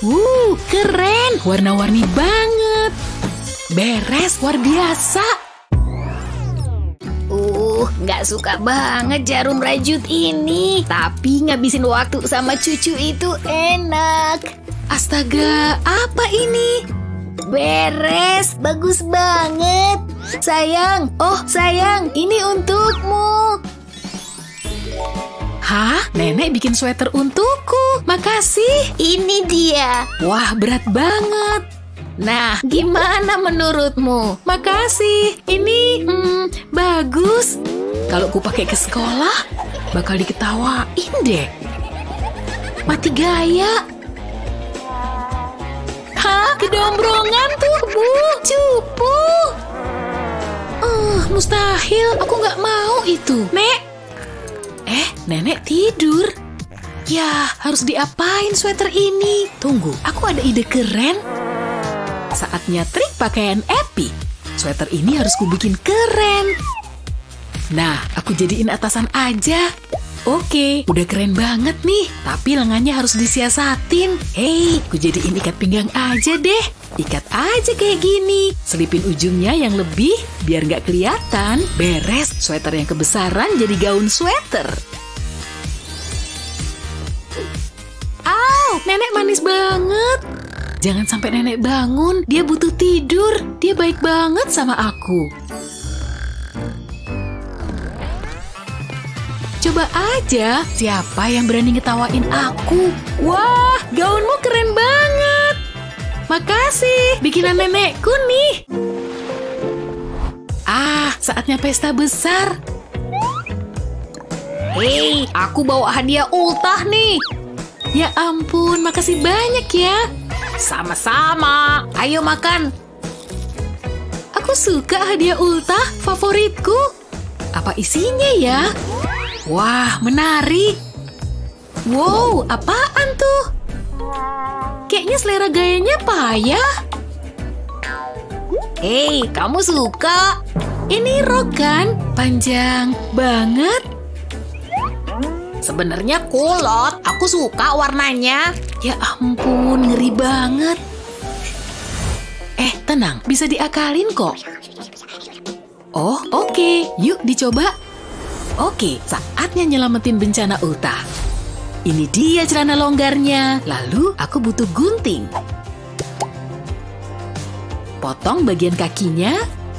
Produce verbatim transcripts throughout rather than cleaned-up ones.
Wuh, keren. Warna-warni banget. Beres, luar biasa. Uh, nggak suka banget jarum rajut ini. Tapi ngabisin waktu sama cucu itu enak. Astaga, apa ini? Beres, bagus banget. Sayang, oh sayang, ini untukmu. Hah? Nenek bikin sweater untukku. Makasih. Ini dia. Wah, berat banget. Nah, gimana menurutmu? Makasih. Ini hmm, bagus. Kalau ku pakai ke sekolah, bakal diketawain deh. Mati gaya. Hah? Kedombrongan tuh, Bu. Cupu. Uh, mustahil. Aku nggak mau itu. Nek. Eh, nenek tidur. Ya, harus diapain sweater ini? Tunggu, aku ada ide keren. Saatnya trik pakaian Epi. Sweater ini harus kubikin keren. Nah, aku jadiin atasan aja. Oke, udah keren banget nih. Tapi lengannya harus disiasatin. Hei, ku jadiin ikat pinggang aja deh. Ikat aja kayak gini. Selipin ujungnya yang lebih, biar nggak kelihatan. Beres, sweater yang kebesaran jadi gaun sweater. Au, nenek manis banget. Jangan sampai nenek bangun, dia butuh tidur. Dia baik banget sama aku. Coba aja, siapa yang berani ngetawain aku? Wah, gaunmu keren banget. Makasih, bikinan nenekku nih. Ah, saatnya pesta besar. Hei, aku bawa hadiah ultah nih. Ya ampun, makasih banyak ya. Sama-sama. Ayo makan. Aku suka hadiah ultah, favoritku. Apa isinya ya? Wah, menarik. Wow, apaan tuh? Kayaknya selera gayanya payah. Hei, kamu suka? Ini rok kan? Panjang banget. Sebenarnya kulot. Aku suka warnanya. Ya ampun, ngeri banget. Eh, tenang, bisa diakalin kok. Oh, oke. Okay. Yuk dicoba. Oke, saatnya nyelamatin bencana ultah. Ini dia celana longgarnya. Lalu aku butuh gunting. Potong bagian kakinya.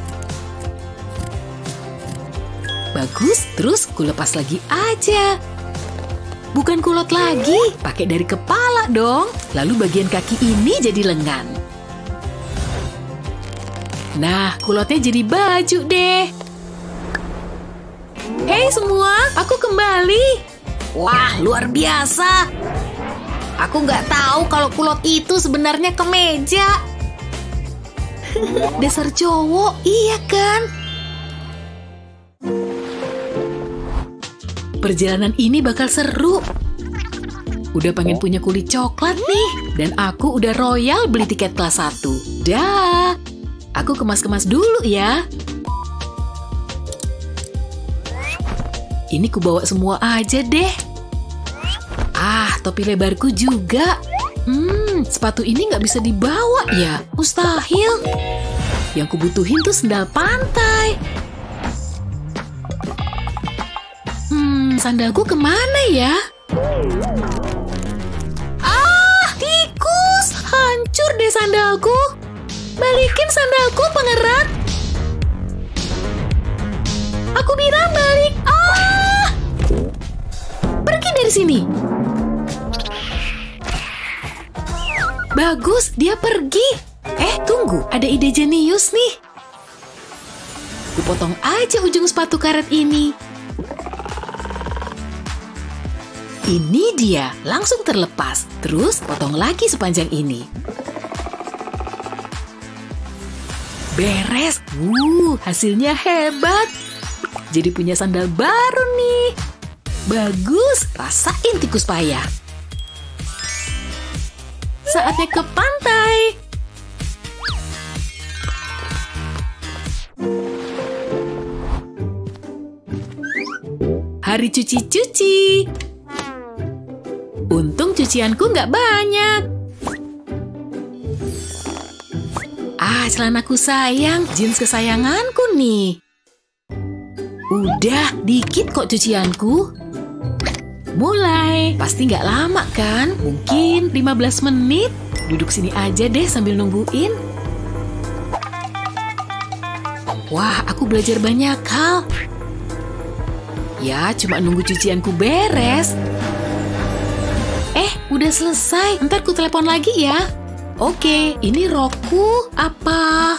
Bagus, terus ku lepas lagi aja. Bukan kulot lagi, pakai dari kepala dong. Lalu bagian kaki ini jadi lengan. Nah, kulotnya jadi baju deh. Hei semua, aku kembali. Wah, luar biasa. Aku nggak tahu kalau kulot itu sebenarnya kemeja. Dasar cowok, iya kan? Perjalanan ini bakal seru. Udah pengen punya kulit coklat nih. Dan aku udah royal beli tiket kelas satu. Dah. Aku kemas-kemas dulu ya. Ini ku bawa semua aja deh. Ah, topi lebarku juga. Hmm, sepatu ini nggak bisa dibawa ya. Mustahil. Yang ku butuhin tuh sendal pantai. Hmm, sandalku kemana ya? Ah, tikus! Hancur deh sandalku. Balikin sandalku, pengerat. Aku bilang balik. Ah! Pergi dari sini. Bagus, dia pergi. Eh, tunggu. Ada ide jenius nih. Kupotong aja ujung sepatu karet ini. Ini dia, langsung terlepas. Terus potong lagi sepanjang ini. Beres. Wuh, hasilnya hebat. Jadi punya sandal baru nih. Bagus, rasain tikus payah. Saatnya ke pantai. Hari cuci-cuci. Untung cucianku nggak banyak. Wah, celanaku sayang, jeans kesayanganku nih. Udah, dikit kok cucianku. Mulai, pasti nggak lama kan? Mungkin lima belas menit. Duduk sini aja deh sambil nungguin. Wah, aku belajar banyak hal. Ya, cuma nunggu cucianku beres. Eh, udah selesai. Ntar ku telepon lagi ya. Oke, ini rokku. Apa?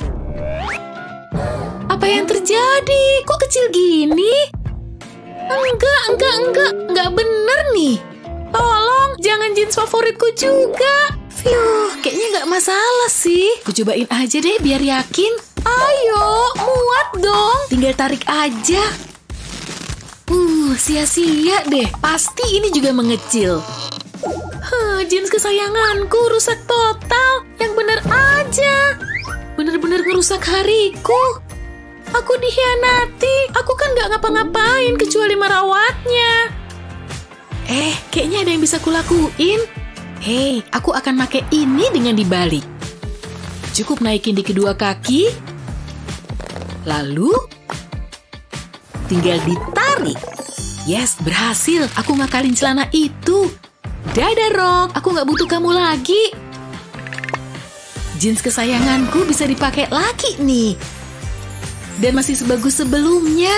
Apa yang terjadi? Kok kecil gini? Enggak, enggak, enggak. Enggak bener nih. Tolong, jangan jeans favoritku juga. Fiuh, kayaknya nggak masalah sih. Ku cobain aja deh biar yakin. Ayo, muat dong. Tinggal tarik aja. Uh, sia-sia deh. Pasti ini juga mengecil. Huh, jeans kesayanganku rusak total. Yang bener aja. Bener-bener ngerusak hariku. Aku dikhianati. Aku kan nggak ngapa-ngapain kecuali merawatnya. Eh, kayaknya ada yang bisa kulakuin. Hei, aku akan pakai ini dengan dibalik. Cukup naikin di kedua kaki. Lalu, tinggal ditarik. Yes, berhasil. Aku ngakalin celana itu. Dadah, Rok. Aku nggak butuh kamu lagi. Jeans kesayanganku bisa dipakai lagi nih. Dan masih sebagus sebelumnya.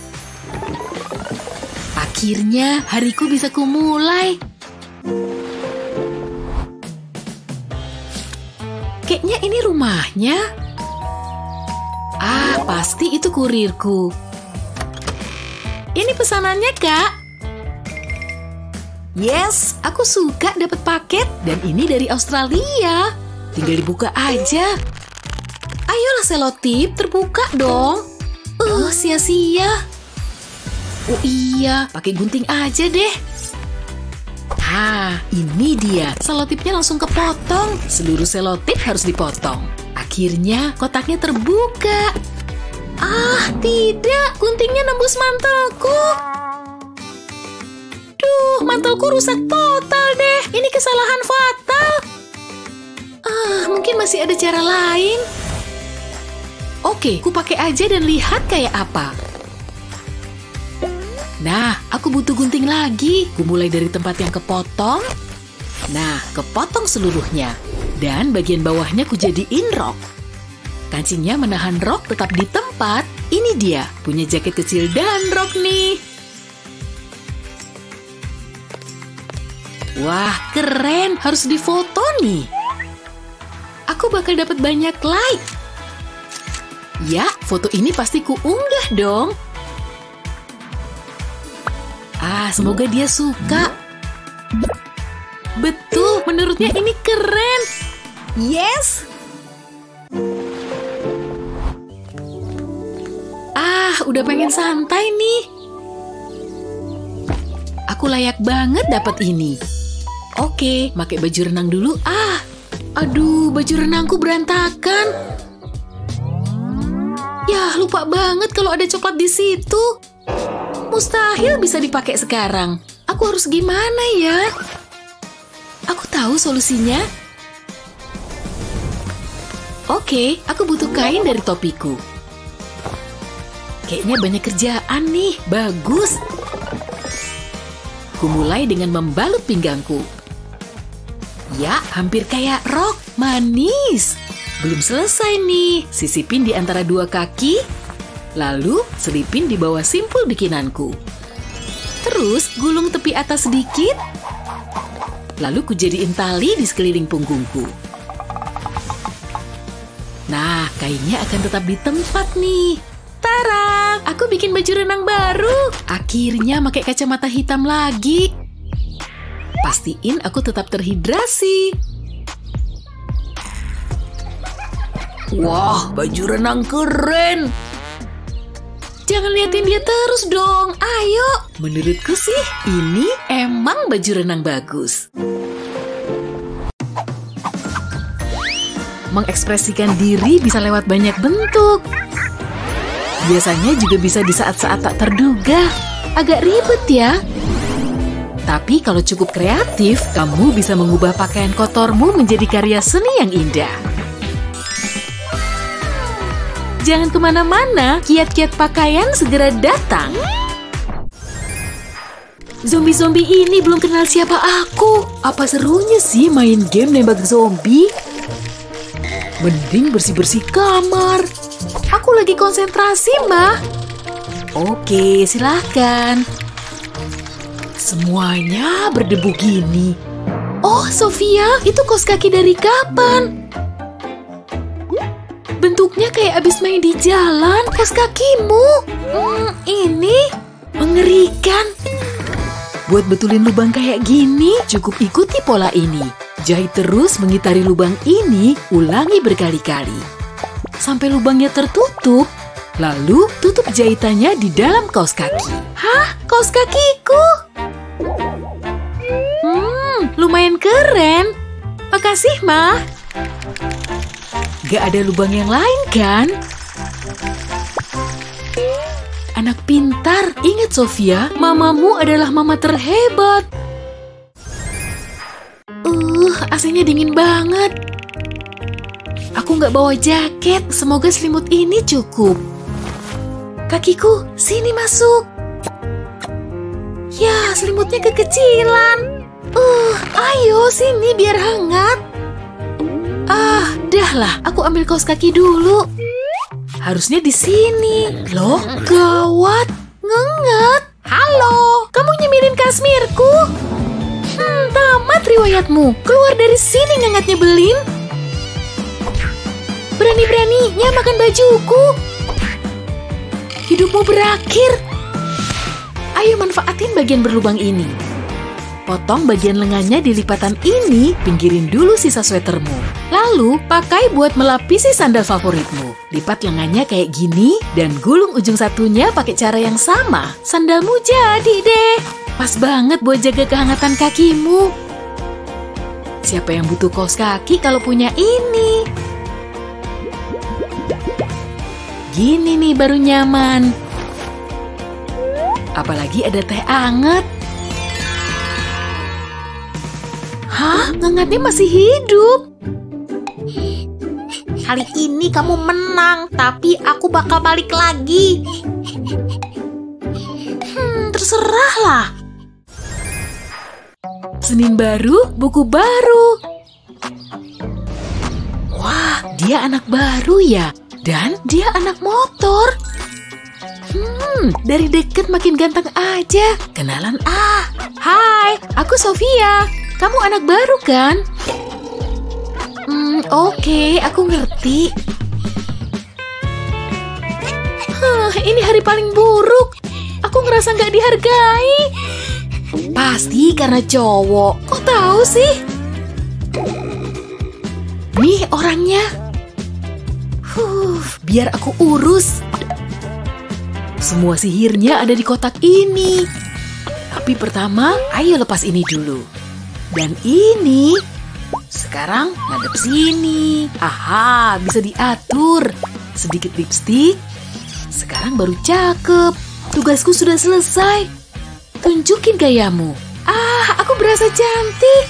Akhirnya, hariku bisa kumulai. Kayaknya ini rumahnya. Ah, pasti itu kurirku. Ini pesanannya, Kak. Yes, aku suka dapat paket. Dan ini dari Australia. Tinggal dibuka aja. Ayolah selotip, terbuka dong. Uh, sia-sia. Oh iya, pakai gunting aja deh. Hah, ini dia. Selotipnya langsung kepotong. Seluruh selotip harus dipotong. Akhirnya kotaknya terbuka. Ah, tidak. Guntingnya nembus mantelku. Duh, mantelku rusak total deh. Ini kesalahan fatal. Ah, mungkin masih ada cara lain. Oke, ku pakai aja dan lihat kayak apa. Nah, aku butuh gunting lagi. Ku mulai dari tempat yang kepotong. Nah, kepotong seluruhnya. Dan bagian bawahnya ku jadiin rok. Kancingnya menahan rok tetap di tempat. Ini dia, punya jaket kecil dan rok nih. Wah, keren. Harus difoto nih. Aku bakal dapat banyak like. Ya, foto ini pasti ku unggah dong. Ah, semoga dia suka. Betul, menurutnya ini keren. Yes. Ah, udah pengen santai nih. Aku layak banget dapat ini. Oke, pakai baju renang dulu. Ah, aduh, baju renangku berantakan. Ya, lupa banget kalau ada coklat di situ. Mustahil bisa dipakai sekarang. Aku harus gimana ya? Aku tahu solusinya. Oke, aku butuh kain dari topiku. Kayaknya banyak kerjaan nih. Bagus. Ku mulai dengan membalut pinggangku. Ya, hampir kayak rok. Manis. Belum selesai nih. Sisipin di antara dua kaki. Lalu, selipin di bawah simpul bikinanku. Terus, gulung tepi atas sedikit. Lalu, kujadiin tali di sekeliling punggungku. Nah, kainnya akan tetap di tempat nih. Tara, aku bikin baju renang baru. Akhirnya pakai kacamata hitam lagi. Pastiin aku tetap terhidrasi. Wah, baju renang keren. Jangan liatin dia terus dong. Ayo. Menurutku sih, ini emang baju renang bagus. Mengekspresikan diri bisa lewat banyak bentuk. Biasanya juga bisa di saat-saat tak terduga. Agak ribet ya. Tapi kalau cukup kreatif, kamu bisa mengubah pakaian kotormu menjadi karya seni yang indah. Jangan kemana-mana, kiat-kiat pakaian segera datang. Zombie-zombie ini belum kenal siapa aku. Apa serunya sih main game nembak zombie? Mending bersih-bersih kamar. Aku lagi konsentrasi, Mah. Oke, silahkan. Semuanya berdebu gini. Oh, Sofia, itu kaos kaki dari kapan? Bentuknya kayak abis main di jalan, kaos kakimu. Hmm, ini mengerikan. Buat betulin lubang kayak gini, cukup ikuti pola ini. Jahit terus mengitari lubang ini, ulangi berkali-kali. Sampai lubangnya tertutup, lalu tutup jahitannya di dalam kaos kaki. Hah? Kaos kakiku? Hmm, lumayan keren. Makasih, Ma. Gak ada lubang yang lain, kan? Anak pintar, ingat Sofia, mamamu adalah mama terhebat. Uh, A C-nya dingin banget. Aku nggak bawa jaket, semoga selimut ini cukup. Kakiku, sini masuk. Ya, selimutnya kekecilan. Uh, ayo sini biar hangat. Ah, dah lah, aku ambil kaos kaki dulu. Harusnya di sini. Loh, gawat. Ngengat. Halo, kamu nyemirin kasmirku? Hmm, tamat riwayatmu. Keluar dari sini ngengat nyebelin. Berani-beraninya makan bajuku. Hidupmu berakhir. Ayo manfaatin bagian berlubang ini. Potong bagian lengannya di lipatan ini, pinggirin dulu sisa sweatermu. Lalu, pakai buat melapisi sandal favoritmu. Lipat lengannya kayak gini, dan gulung ujung satunya pakai cara yang sama. Sandalmu jadi deh. Pas banget buat jaga kehangatan kakimu. Siapa yang butuh kaos kaki kalau punya ini? Gini nih baru nyaman. Apalagi ada teh anget. Hah? Ngengatnya masih hidup. Kali ini kamu menang, tapi aku bakal balik lagi. Hmm, terserahlah. Senin baru, buku baru. Wah, dia anak baru ya. Dan dia anak motor. Hmm, dari deket makin ganteng aja. Kenalan ah. Hai, aku Sofia. Kamu anak baru kan? Hmm, oke, okay, aku ngerti. Huh, ini hari paling buruk. Aku ngerasa nggak dihargai. Pasti karena cowok. Kok tahu sih? Nih orangnya. Huh, biar aku urus. Semua sihirnya ada di kotak ini. Tapi pertama, ayo lepas ini dulu. Dan ini, sekarang ngadep sini. Aha, bisa diatur. Sedikit lipstik. Sekarang baru cakep. Tugasku sudah selesai. Tunjukin gayamu. Ah, aku berasa cantik.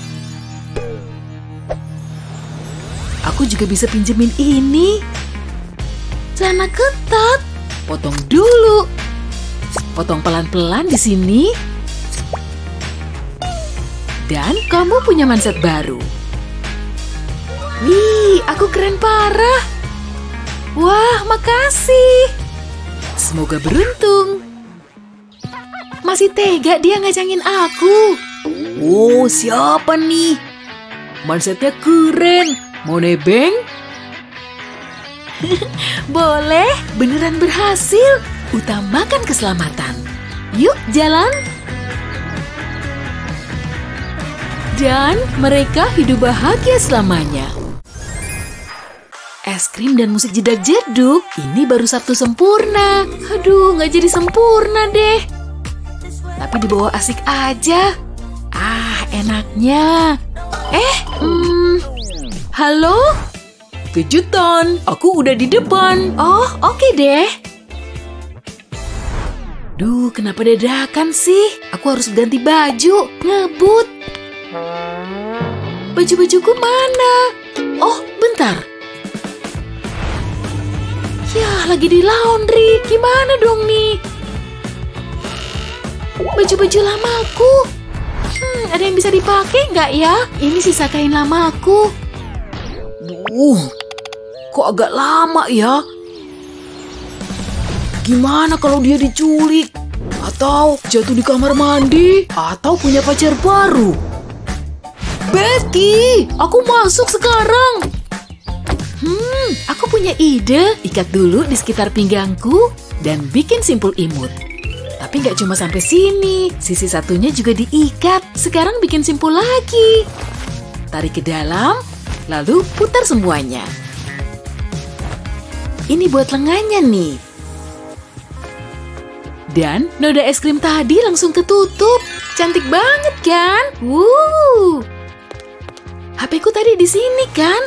Aku juga bisa pinjemin ini. Celana ketat. Potong dulu. Potong pelan-pelan di sini. Dan kamu punya manset baru. Wih, aku keren parah. Wah, makasih. Semoga beruntung. Masih tega dia ngajangin aku. Oh, siapa nih? Mansetnya keren. Mau nebeng? Boleh, beneran berhasil. Utamakan keselamatan. Yuk, jalan. Dan mereka hidup bahagia selamanya. Es krim dan musik jedak-jeduk, ini baru Sabtu sempurna. Aduh, nggak jadi sempurna deh. Tapi dibawa asik aja. Ah, enaknya. Eh, hmm, halo? Kejutan, aku udah di depan. Oh, oke okay deh. Duh, kenapa dadakan sih? Aku harus ganti baju, ngebut. Baju-bajuku mana? Oh, bentar. Wah, lagi di laundry. Gimana dong nih? Baju-baju lamaku. Hmm, ada yang bisa dipakai nggak ya? Ini sisa kain lamaku. Duh, kok agak lama ya? Gimana kalau dia diculik? Atau jatuh di kamar mandi? Atau punya pacar baru? Betty, aku masuk sekarang. Hmm, aku punya ide. Ikat dulu di sekitar pinggangku dan bikin simpul imut. Tapi nggak cuma sampai sini. Sisi satunya juga diikat. Sekarang bikin simpul lagi. Tarik ke dalam, lalu putar semuanya. Ini buat lengannya nih. Dan noda es krim tadi langsung ketutup. Cantik banget kan? Wuh. H P-ku tadi di sini kan?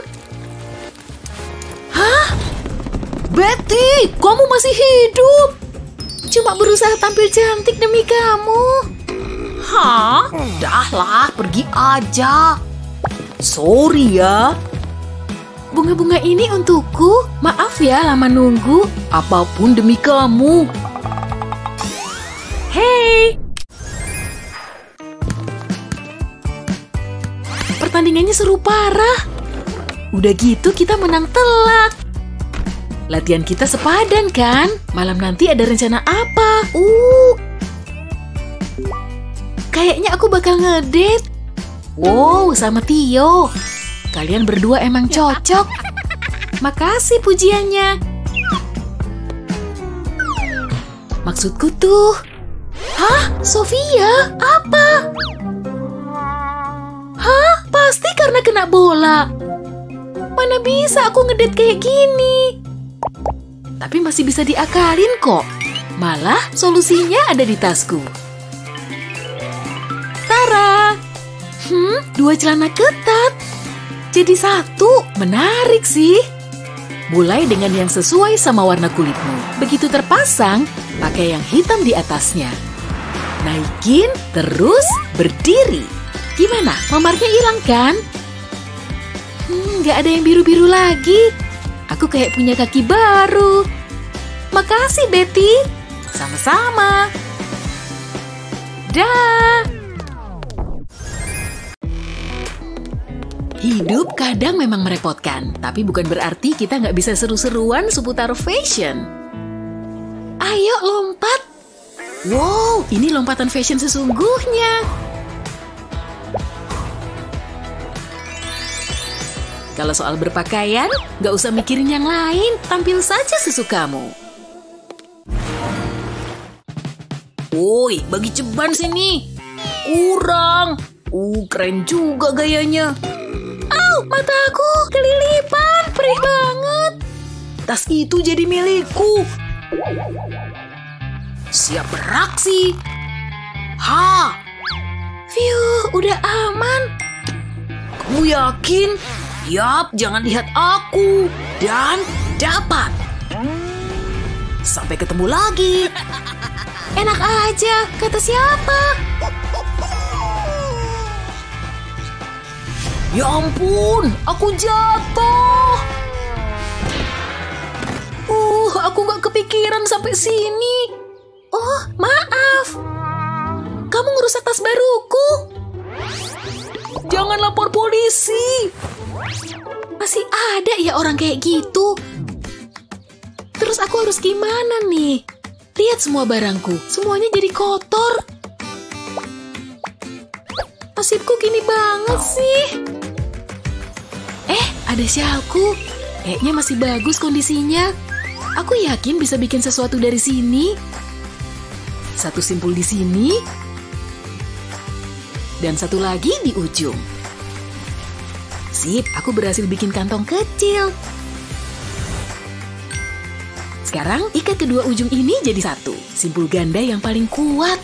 Hah? Betty, kamu masih hidup? Cuma berusaha tampil cantik demi kamu. Hah? Udahlah, pergi aja. Sorry ya. Bunga-bunga ini untukku. Maaf ya lama nunggu. Apapun demi kamu. Hey! Pertandingannya seru parah. Udah gitu kita menang telak. Latihan kita sepadan kan? Malam nanti ada rencana apa? Uh. Kayaknya aku bakal ngedate. Wow, sama Tio. Kalian berdua emang cocok. Makasih pujiannya. Maksudku tuh. Hah? Sofia? Apa? Hah? Pasti karena kena bola. Mana bisa aku ngedate kayak gini? Tapi masih bisa diakalin kok. Malah solusinya ada di tasku. Tara! Hmm, dua celana ketat. Jadi satu, menarik sih. Mulai dengan yang sesuai sama warna kulitmu. Begitu terpasang, pakai yang hitam di atasnya. Naikin, terus berdiri. Gimana? Memarnya hilang kan? Hmm, gak ada yang biru-biru lagi. Aku kayak punya kaki baru. Makasih, Betty. Sama-sama. Dah. Hidup kadang memang merepotkan, tapi bukan berarti kita nggak bisa seru-seruan seputar fashion. Ayo lompat. Wow, ini lompatan fashion sesungguhnya. Kalau soal berpakaian, nggak usah mikirin yang lain, tampil saja sesukamu. Woi, bagi ceban sini. Kurang. Uh, keren juga gayanya. Au, mataku kelilipan, perih banget. Tas itu jadi milikku. Siap beraksi. Ha! Fiuh, udah aman. Kamu yakin? Yap, jangan lihat aku. Dan dapat. Sampai ketemu lagi. Enak aja, kata siapa? Ya ampun, aku jatuh. Uh, aku gak kepikiran sampai sini. Oh, maaf. Kamu ngerusak tas baruku. Jangan lapor polisi. Masih ada ya orang kayak gitu. Terus aku harus gimana nih? Lihat semua barangku, semuanya jadi kotor. Nasibku gini banget sih. Eh, ada syalku. Kayaknya masih bagus kondisinya. Aku yakin bisa bikin sesuatu dari sini. Satu simpul di sini. Dan satu lagi di ujung. Sip, aku berhasil bikin kantong kecil. Sekarang ikat kedua ujung ini jadi satu. Simpul ganda yang paling kuat.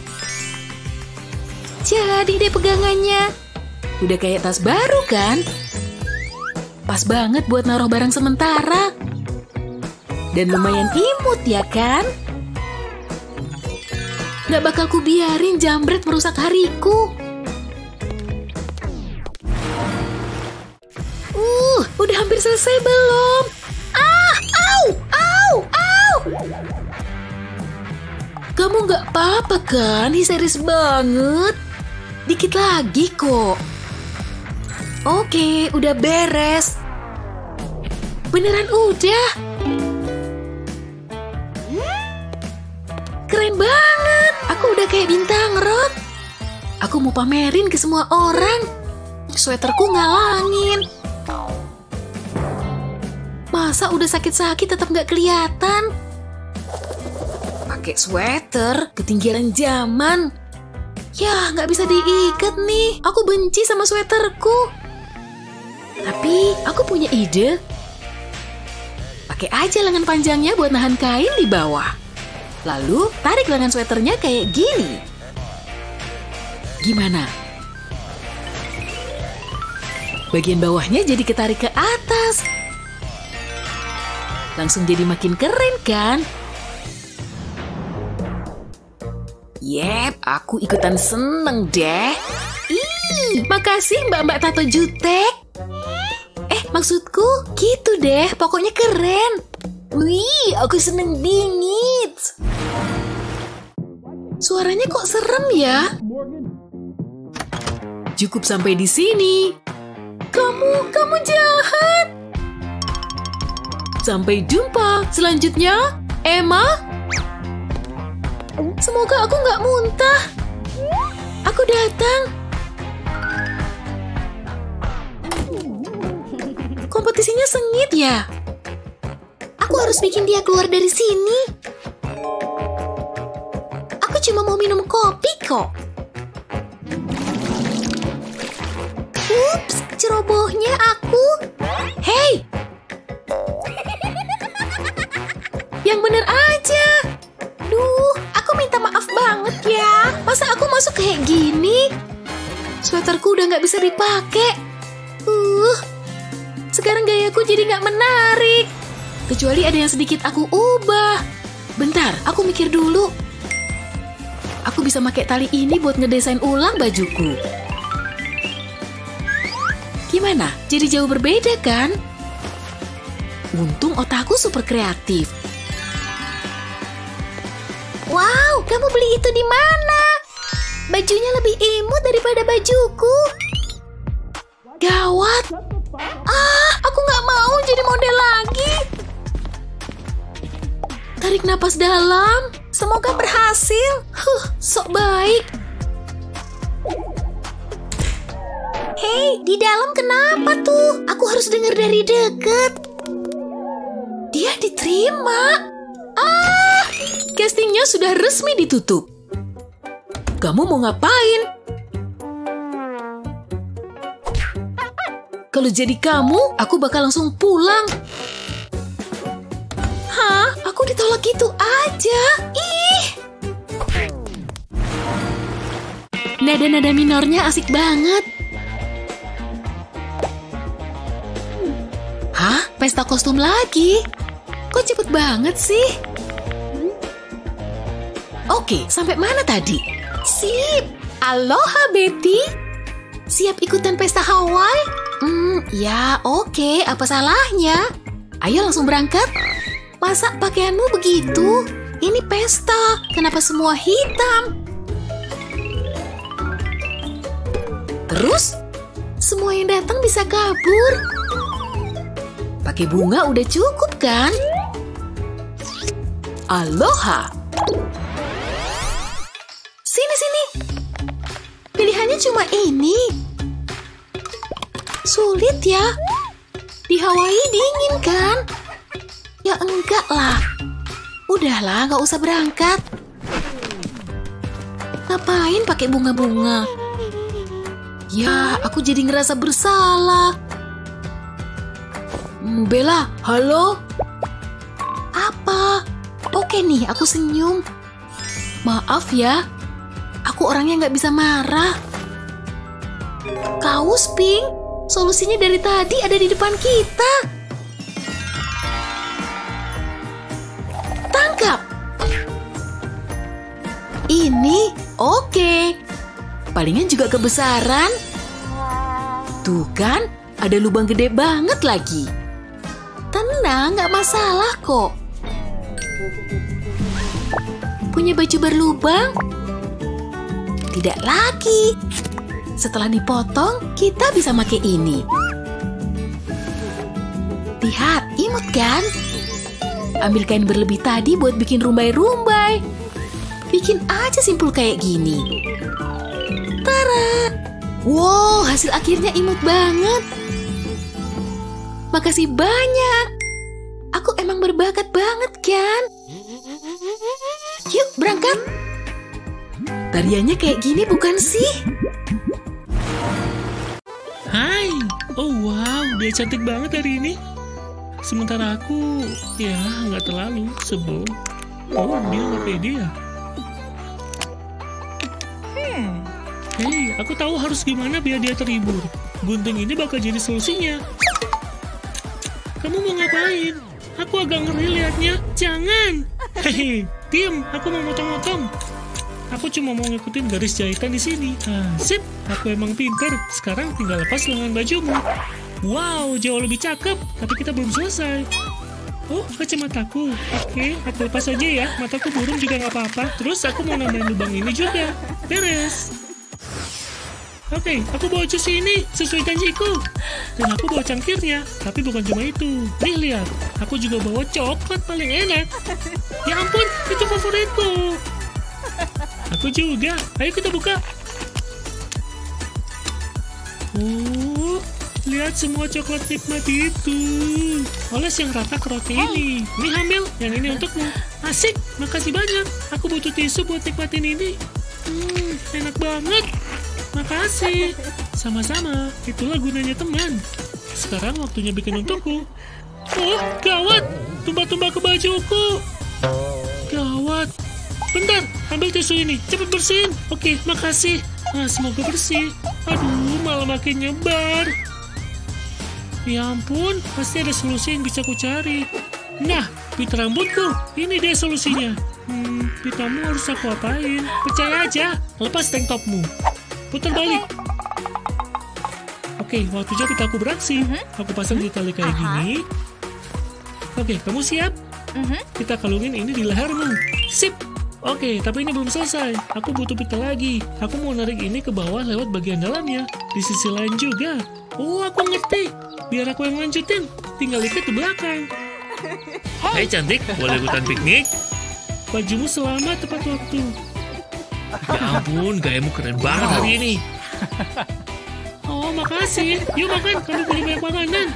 Jadi deh pegangannya. Udah kayak tas baru kan? Pas banget buat naruh barang sementara. Dan lumayan imut ya kan? Gak bakal ku biarin jambret merusak hariku. Uh, udah hampir selesai belum? Ah, au, au, apa-apa kan? Histeris banget. Dikit lagi kok. Oke, udah beres. Beneran udah. Keren banget. Aku udah kayak bintang rock. Aku mau pamerin ke semua orang. Sweaterku ngalangin. Masa udah sakit-sakit tetap nggak kelihatan? Pakai sweater, ketinggalan zaman. Ya, nggak bisa diikat nih. Aku benci sama sweaterku. Tapi, aku punya ide. Pakai aja lengan panjangnya buat nahan kain di bawah. Lalu, tarik lengan sweaternya kayak gini. Gimana? Bagian bawahnya jadi ketarik ke atas. Langsung jadi makin keren kan? Yep, aku ikutan seneng deh. Ih, makasih mbak-mbak tato jutek. Eh, maksudku gitu deh, pokoknya keren. Wih, aku seneng bingit. Suaranya kok serem ya? Cukup sampai di sini. Kamu, kamu jahat. Sampai jumpa selanjutnya, Emma. Semoga aku nggak muntah. Aku datang. Kompetisinya sengit ya? Aku harus bikin dia keluar dari sini. Aku cuma mau minum kopi kok. Ups, cerobohnya aku. Hei! Yang bener aja. Duh, aku minta maaf banget ya. Masa aku masuk kayak gini? Sweaterku udah nggak bisa dipakai. Uh, sekarang gayaku jadi nggak menarik. Kecuali ada yang sedikit aku ubah. Bentar, aku mikir dulu. Aku bisa pakai tali ini buat ngedesain ulang bajuku. Gimana? Jadi jauh berbeda kan? Untung otakku super kreatif. Wow, kamu beli itu di mana? Bajunya lebih imut daripada bajuku. Gawat. Ah, aku nggak mau jadi model lagi. Tarik napas dalam. Semoga berhasil. Huh, sok baik. Hei, di dalam kenapa tuh? Aku harus dengar dari deket. Dia diterima. Ah, castingnya sudah resmi ditutup. Kamu mau ngapain? Kalau jadi kamu, aku bakal langsung pulang. Hah? Aku ditolak gitu aja. Ih. Nada-nada minornya asik banget. Hah? Pesta kostum lagi? Kok cepet banget sih? Oke, sampai mana tadi? Sip! Aloha, Betty! Siap ikutan pesta Hawaii? Hmm, ya oke, apa salahnya? Ayo langsung berangkat. Masa pakaianmu begitu? Ini pesta, kenapa semua hitam? Terus, semua yang datang bisa kabur. Pakai bunga udah cukup kan? Aloha! Sini-sini. Pilihannya cuma ini. Sulit ya. Di Hawaii dingin kan? Ya enggak lah. Udahlah, nggak usah berangkat. Ngapain pakai bunga-bunga? Ya, aku jadi ngerasa bersalah. Hmm, Bella, halo? Apa? Oke nih, aku senyum. Maaf ya, aku orangnya nggak bisa marah. Kaos pink, solusinya dari tadi ada di depan kita. Tangkap. Ini oke. Palingan juga kebesaran. Tuh kan, ada lubang gede banget lagi. Tenang, nggak masalah kok. punya baju berlubang? Tidak lagi. Setelah dipotong, kita bisa pakai ini. Lihat, imut kan? Ambil kain berlebih tadi buat bikin rumbai-rumbai. Bikin aja simpul kayak gini. Tara! Wow, hasil akhirnya imut banget. Makasih banyak. Aku emang berbakat banget kan? Yuk, berangkat. Tariannya kayak gini bukan sih? Hai, oh wow, dia cantik banget hari ini. Sementara aku, ya nggak terlalu sebel. Oh, dia nggak pede ya? Hei, aku tahu harus gimana biar dia terhibur. Gunting ini bakal jadi solusinya. Kamu mau ngapain? Aku agak ngeri liatnya. Jangan. Hehe, diam. Aku mau motong-motong. Aku cuma mau ngikutin garis jahitan di sini. Ah, sip. Aku emang pinter. Sekarang tinggal lepas lengan bajumu. Wow, jauh lebih cakep. Tapi kita belum selesai. Oh, kacamataku. Oke, aku lepas aja ya. Mataku burung juga nggak apa-apa. Terus aku mau nambahin lubang ini juga. Beres. Oke, aku bawa jus ini sesuai janjiku. Dan aku bawa cangkirnya. Tapi bukan cuma itu. Nih, lihat. Aku juga bawa coklat paling enak. Ya ampun, itu favoritku. Aku juga. Ayo kita buka. Oh, lihat semua coklat nikmat itu. Oles yang rata ke roti ini. Nih ambil, yang ini untukmu. Asik, makasih banyak. Aku butuh tisu buat nikmatin ini. Hmm, enak banget. Makasih. Sama-sama, itulah gunanya teman. Sekarang waktunya bikin untukku. Oh, gawat. Tumbah-tumbah ke bajuku. Gawat. Bentar, ambil tisu ini. Cepat bersihin. Oke, makasih. Nah, semoga bersih. Aduh, malah makin nyebar. Ya ampun, pasti ada solusi yang bisa ku cari. Nah, pit rambutku. Ini dia solusinya. Hmm, pitamu harus aku apain? Percaya aja. Lepas tank topmu. Putar balik. Oke, waktunya pitaku beraksi. Aku pasang di tali kayak gini. Oke, kamu siap? Kita kalungin ini di lehermu. Sip. Oke, tapi ini belum selesai. Aku butuh pita lagi. Aku mau narik ini ke bawah lewat bagian dalamnya. Di sisi lain juga. Oh, aku ngerti. Biar aku yang lanjutin. Tinggal ikat di belakang. Hai cantik, boleh ikutan piknik? Bajumu selamat tepat waktu. Ya ampun, gayamu keren banget hari ini. Oh, makasih. Yuk makan, kami punya banyak makanan.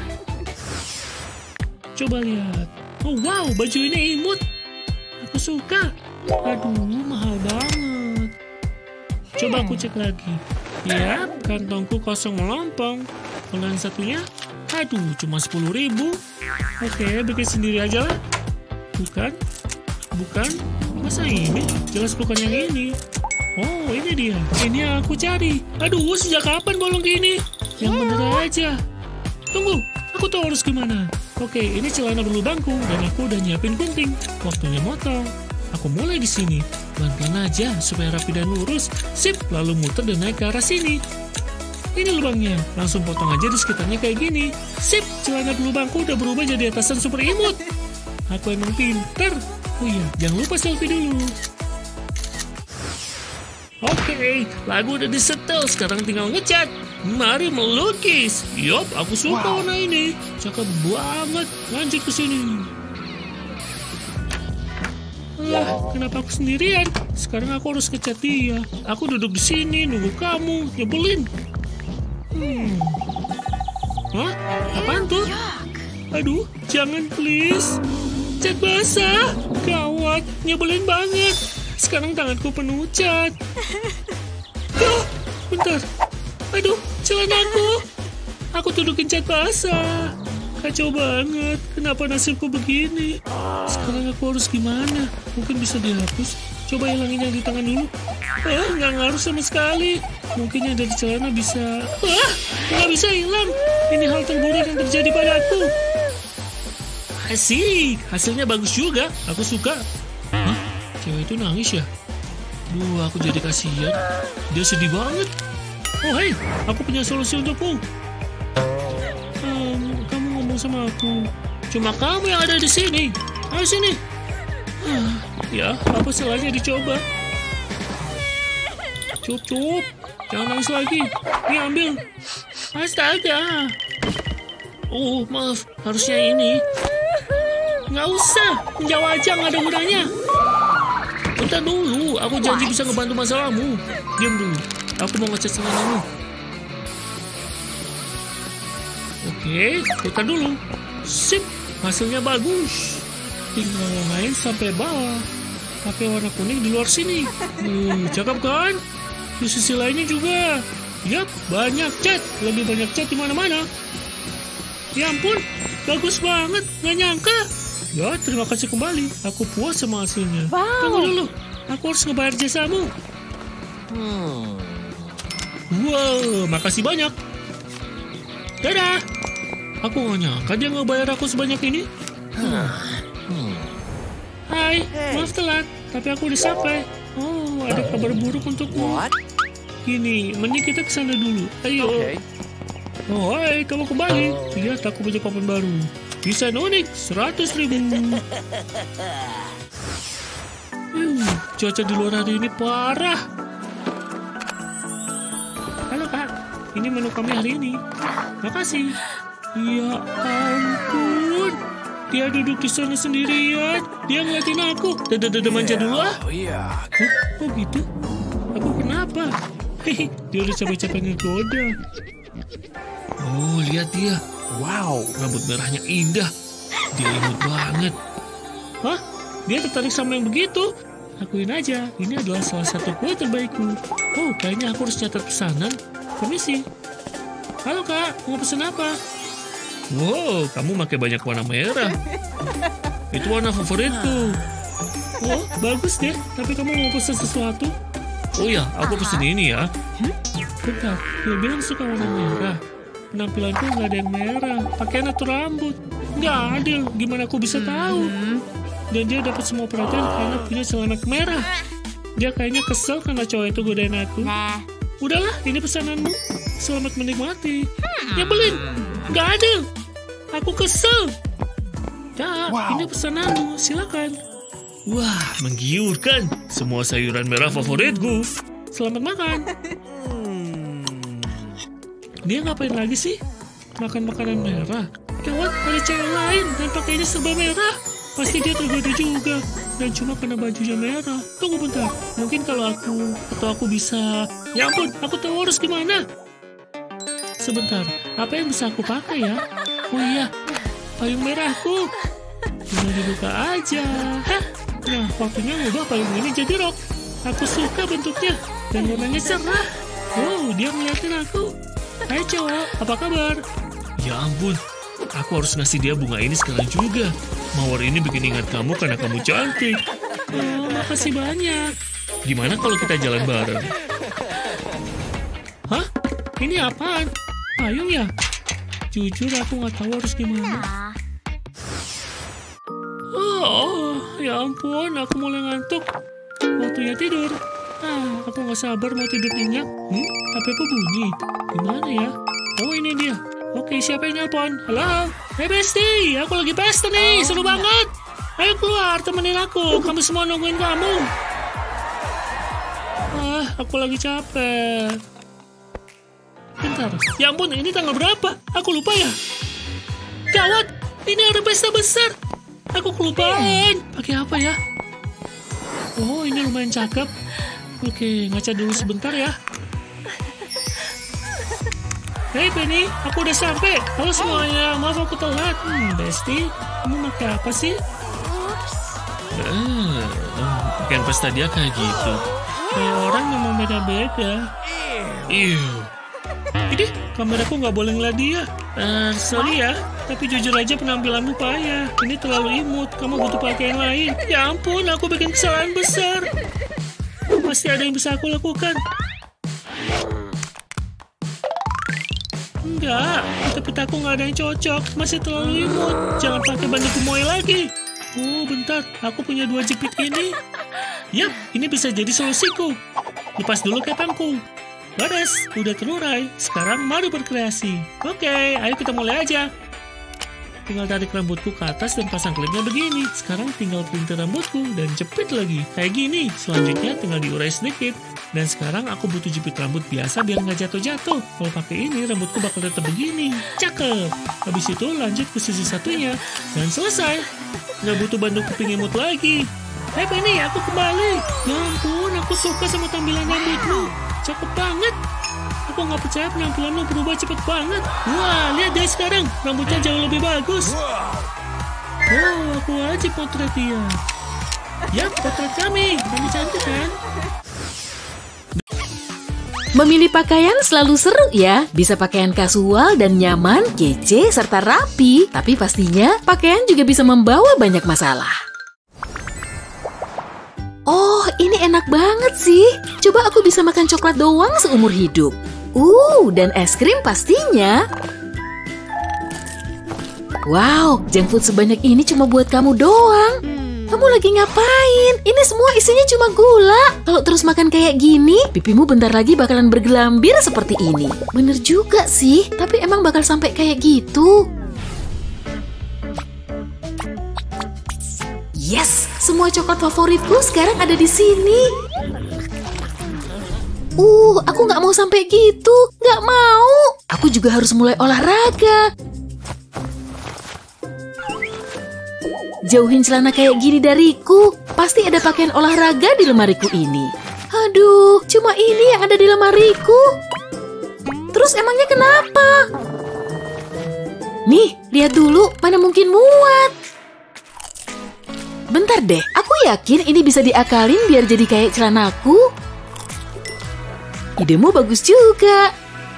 Coba lihat. Oh wow, baju ini imut. Aku suka. Aduh, mahal banget. Coba aku cek lagi. Ya, kantongku kosong melompong. Kalau yang satunya, aduh, cuma sepuluh ribu. Oke, bikin sendiri aja lah. Bukan, bukan. Masa ini? Jelas bukan yang ini. Oh, ini dia. Ini yang aku cari. Aduh, sejak kapan bolong gini? Yang bener aja. Tunggu, aku tahu harus gimana. Oke, ini celana berlubangku dan aku udah nyiapin gunting. Waktunya motong. Aku mulai di sini. Pelan-pelan aja supaya rapi dan lurus. Sip, lalu muter dan naik ke arah sini. Ini lubangnya. Langsung potong aja di sekitarnya kayak gini. Sip, celana berlubangku udah berubah jadi atasan super imut. Aku emang pinter. Oh iya, jangan lupa selfie dulu. Oke, lagu udah disetel. Sekarang tinggal ngecat. Mari melukis. Yup, aku suka warna ini. Cakep banget. Lanjut ke sini. Lah, kenapa aku sendirian? Sekarang aku harus ngecat dia. Aku duduk di sini nunggu kamu. Nyebelin. Hmm. Hah? Apaan tuh? Aduh, jangan please. Cat basah. Gawat, nyebelin banget. Sekarang tanganku penuh cat. Oh, bentar. Aduh, celanaku. Aku tudukin cat basah. Kacau banget. Kenapa nasibku begini? Sekarang aku harus gimana? Mungkin bisa dihapus. Coba hilangin yang di tangan dulu. Ah, nggak ngaruh sama sekali. Mungkin yang dari celana bisa... Ah, nggak bisa hilang. Ini hal terburuk yang terjadi padaku. Asik. Hasilnya bagus juga. Aku suka. Hah? Cewek itu nangis ya? Duh, aku jadi kasihan. Dia sedih banget. Oh, hei. Aku punya solusi untukmu. Um, kamu ngomong sama aku. Cuma kamu yang ada di sini. Ayo sini. Ah, Ya, apa salahnya dicoba? Cup, cup. Jangan nangis lagi. Ini ambil. Astaga. Oh, maaf. Harusnya ini. Nggak usah. Jauh aja, nggak ada gunanya. Bentar dulu. Aku janji bisa ngebantu masalahmu. Diam dulu. Aku mau ngecek semuanya. Oke, bentar dulu. Sip. Hasilnya bagus. Tinggal main sampai bawah. Pakai warna kuning di luar sini. Hmm, cakep kan? Di sisi lainnya juga. Yap, banyak cat. Lebih banyak cat di mana-mana. Ya ampun, bagus banget. Nggak nyangka. Ya, terima kasih kembali. Aku puas sama hasilnya. Wow. Tunggu dulu. Aku harus ngebayar jasamu. Hmm. Wow, makasih banyak. Dadah. Aku nggak nyangka dia ngebayar aku sebanyak ini. Hmm. Hmm. Hai, maaf telat. Tapi aku udah sampai. Oh, ada kabar buruk untukmu. Gini, mending kita kesana dulu. Ayo. Okay. Oh, hai, kamu kembali. Lihat, aku punya papan baru. Desain unik, seratus ribu. Hmm, cuaca di luar hari ini parah. Halo kak, ini menu kami hari ini. Makasih. Ya ampun. Dia duduk di sana sendirian. Dia ngeliatin aku. Dada-dada manja dulu ah. Hah? Oh gitu? Aku kenapa? Hehe, dia udah capek-capek ngegoda. Oh, lihat dia. Wow, rambut merahnya indah. Dia imut banget. Hah? Dia tertarik sama yang begitu? Akuin aja, ini adalah salah satu kue terbaikku. Oh, kayaknya aku harus catat pesanan. Permisi. Halo kak, mau pesen apa? Wow, kamu pakai banyak warna merah. Itu warna favoritku. Oh, bagus deh. Tapi kamu mau pesen sesuatu? Oh ya, aku pesen ini ya. Bentar, dia bilang suka warna merah. Penampilanku nggak ada yang merah. Pakaian atau rambut? Nggak adil. Gimana aku bisa tahu? Dan dia dapat semua perhatian karena punya celemek merah. Dia kayaknya kesel karena cowok itu godain aku. Udahlah, ini pesananmu. Selamat menikmati. Nyebelin. Nggak adil. Aku kesel. Dah, wow. Ini pesananmu. Silakan. Wah, menggiurkan. Semua sayuran merah favoritku. Selamat makan. Dia ngapain lagi sih? Makan makanan merah. Gawat, ada cewek lain dan pakainya serba merah. Pasti dia tergoda juga. Dan cuma karena bajunya merah. Tunggu bentar. Mungkin kalau aku atau aku bisa. Ya ampun, aku tahu harus gimana. Sebentar, apa yang bisa aku pakai ya? Oh iya, payung merahku. Tinggal dibuka aja. Hah? Nah, waktunya ngubah payung ini jadi rok. Aku suka bentuknya dan warnanya cerah. Wow, dia ngeliatin aku. Hai cowok, apa kabar? Ya ampun, aku harus ngasih dia bunga ini sekarang juga. Mawar ini bikin ingat kamu karena kamu cantik. Oh, makasih banyak. Gimana kalau kita jalan bareng? Hah? Ini apaan? Payung ya? Jujur aku nggak tahu harus gimana. Oh, ya ampun, aku mulai ngantuk. Waktunya tidur. Ah, aku nggak sabar mau tidur nyenyak. Hmm, H P ku bunyi. Gimana ya? Oh, ini dia. Oke, siapa yang nelpon? Halo? Hey Besti, aku lagi pesta nih, seru banget. Ayo keluar, temenin aku. Kami semua nungguin kamu. Ah, aku lagi capek. Bentar, ya ampun, ini tanggal berapa? Aku lupa ya. Gawat, ini ada pesta besar. Aku kelupaan. Pakai apa ya? Oh, ini lumayan cakep. Oke, ngaca dulu sebentar ya. Hey Penny, aku udah sampai. Halo semuanya, maaf aku telat. Hmm, Besti, kamu pakai apa sih? Eh, pakaian pesta dia kayak gitu. Kayak orang memang beda-beda. Eww. Ini kameraku nggak boleh ngeliat dia. Uh, sorry ya, tapi jujur aja penampilanmu payah. Ini terlalu imut, kamu butuh pakaian lain. Ya ampun, aku bikin kesalahan besar. Pasti ada yang bisa aku lakukan. Enggak, tapi aku nggak ada yang cocok. Masih terlalu imut. Jangan pakai baju gemoy lagi. Oh, bentar, aku punya dua jepit ini. Yap, ini bisa jadi solusiku. Lepas dulu kepangku. Beres, udah terurai. Sekarang mari berkreasi. Oke, ayo kita mulai aja. tinggal tarik rambutku ke atas dan pasang klipnya begini. Sekarang tinggal pelintir rambutku dan jepit lagi. Kayak gini. Selanjutnya tinggal diurai sedikit. Dan sekarang aku butuh jepit rambut biasa biar nggak jatuh-jatuh. Kalau pakai ini, rambutku bakal tetap begini. Cakep. Habis itu lanjut ke sisi satunya. Dan selesai. Nggak butuh bandung kuping imut lagi. Hei Penny, aku kembali. Ya ampun, aku suka sama tampilan rambutmu. Cakep banget. Aku nggak percaya penampilanmu berubah cepet banget. Wah, lihat deh sekarang. Rambutnya jauh lebih bagus. Oh, aku wajib potret dia. Yap, potret kami. Kami cantik kan? Memilih pakaian selalu seru ya. Bisa pakaian kasual dan nyaman, kece, serta rapi. Tapi pastinya pakaian juga bisa membawa banyak masalah. Oh, ini enak banget sih. Coba aku bisa makan coklat doang seumur hidup. Uh, dan es krim pastinya. Wow, junk food sebanyak ini cuma buat kamu doang. Kamu lagi ngapain? Ini semua isinya cuma gula. Kalau terus makan kayak gini, pipimu bentar lagi bakalan bergelambir seperti ini. Bener juga sih, tapi emang bakal sampai kayak gitu. Yes, semua coklat favoritku sekarang ada di sini. Uh, aku nggak mau sampai gitu. Nggak mau. Aku juga harus mulai olahraga. Jauhin celana kayak gini dariku. Pasti ada pakaian olahraga di lemariku ini. Aduh, cuma ini yang ada di lemariku. Terus emangnya kenapa? Nih, lihat dulu, mana mungkin muat. Bentar deh, aku yakin ini bisa diakalin biar jadi kayak celanaku. Idemu bagus juga.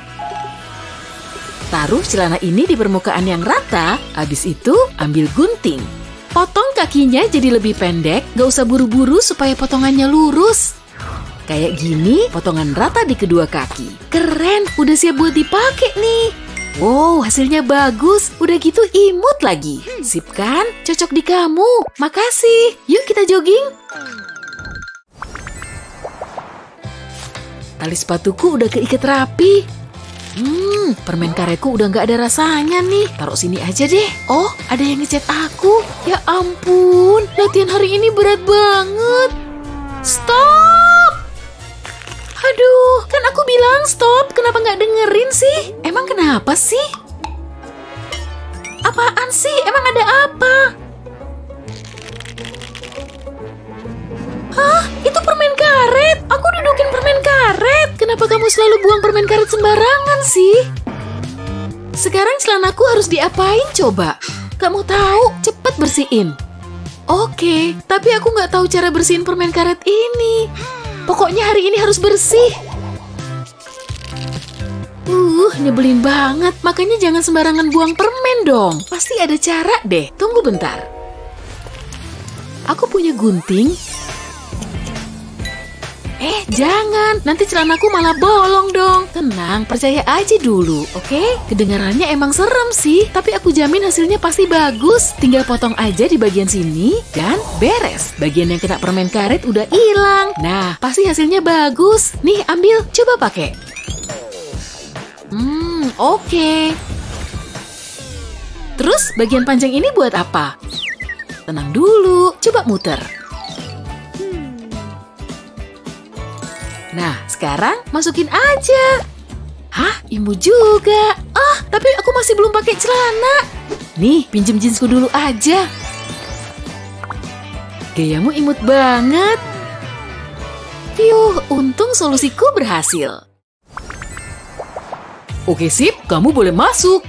Taruh celana ini di permukaan yang rata, habis itu ambil gunting. Potong kakinya jadi lebih pendek, gak usah buru-buru supaya potongannya lurus. Kayak gini, potongan rata di kedua kaki. Keren, udah siap buat dipakai nih. Wow, hasilnya bagus. Udah gitu imut lagi. Sip kan? Cocok di kamu. Makasih. Yuk kita jogging. Tali sepatuku udah keikat rapi. Hmm, permen karetku udah nggak ada rasanya nih. Taruh sini aja deh. Oh, ada yang ngechat aku. Ya ampun, latihan hari ini berat banget. Stop! Aduh, kan aku bilang stop. Kenapa nggak dengerin sih? Emang kenapa sih? Apaan sih? Emang ada apa? Hah? Itu permen karet? Aku dudukin permen karet. Kenapa kamu selalu buang permen karet sembarangan sih? Sekarang celanaku harus diapain coba? Kamu tahu? Cepet bersihin. Oke, tapi aku nggak tahu cara bersihin permen karet ini. Pokoknya hari ini harus bersih. Uh, nyebelin banget. Makanya jangan sembarangan buang permen dong. Pasti ada cara deh. Tunggu bentar. Aku punya gunting. Eh, jangan. Nanti celanaku malah bolong dong. Tenang, percaya aja dulu, oke? Kedengarannya emang serem sih, tapi aku jamin hasilnya pasti bagus. Tinggal potong aja di bagian sini, dan beres. Bagian yang kena permen karet udah hilang. Nah, pasti hasilnya bagus. Nih, ambil. Coba pakai. Hmm, oke. Terus, bagian panjang ini buat apa? Tenang dulu. Coba muter. Nah, sekarang masukin aja. Hah, imut juga. Ah, tapi aku masih belum pakai celana. Nih, pinjem jeansku dulu aja. Gayamu imut banget. Piuh, untung solusiku berhasil. Oke, sip. Kamu boleh masuk.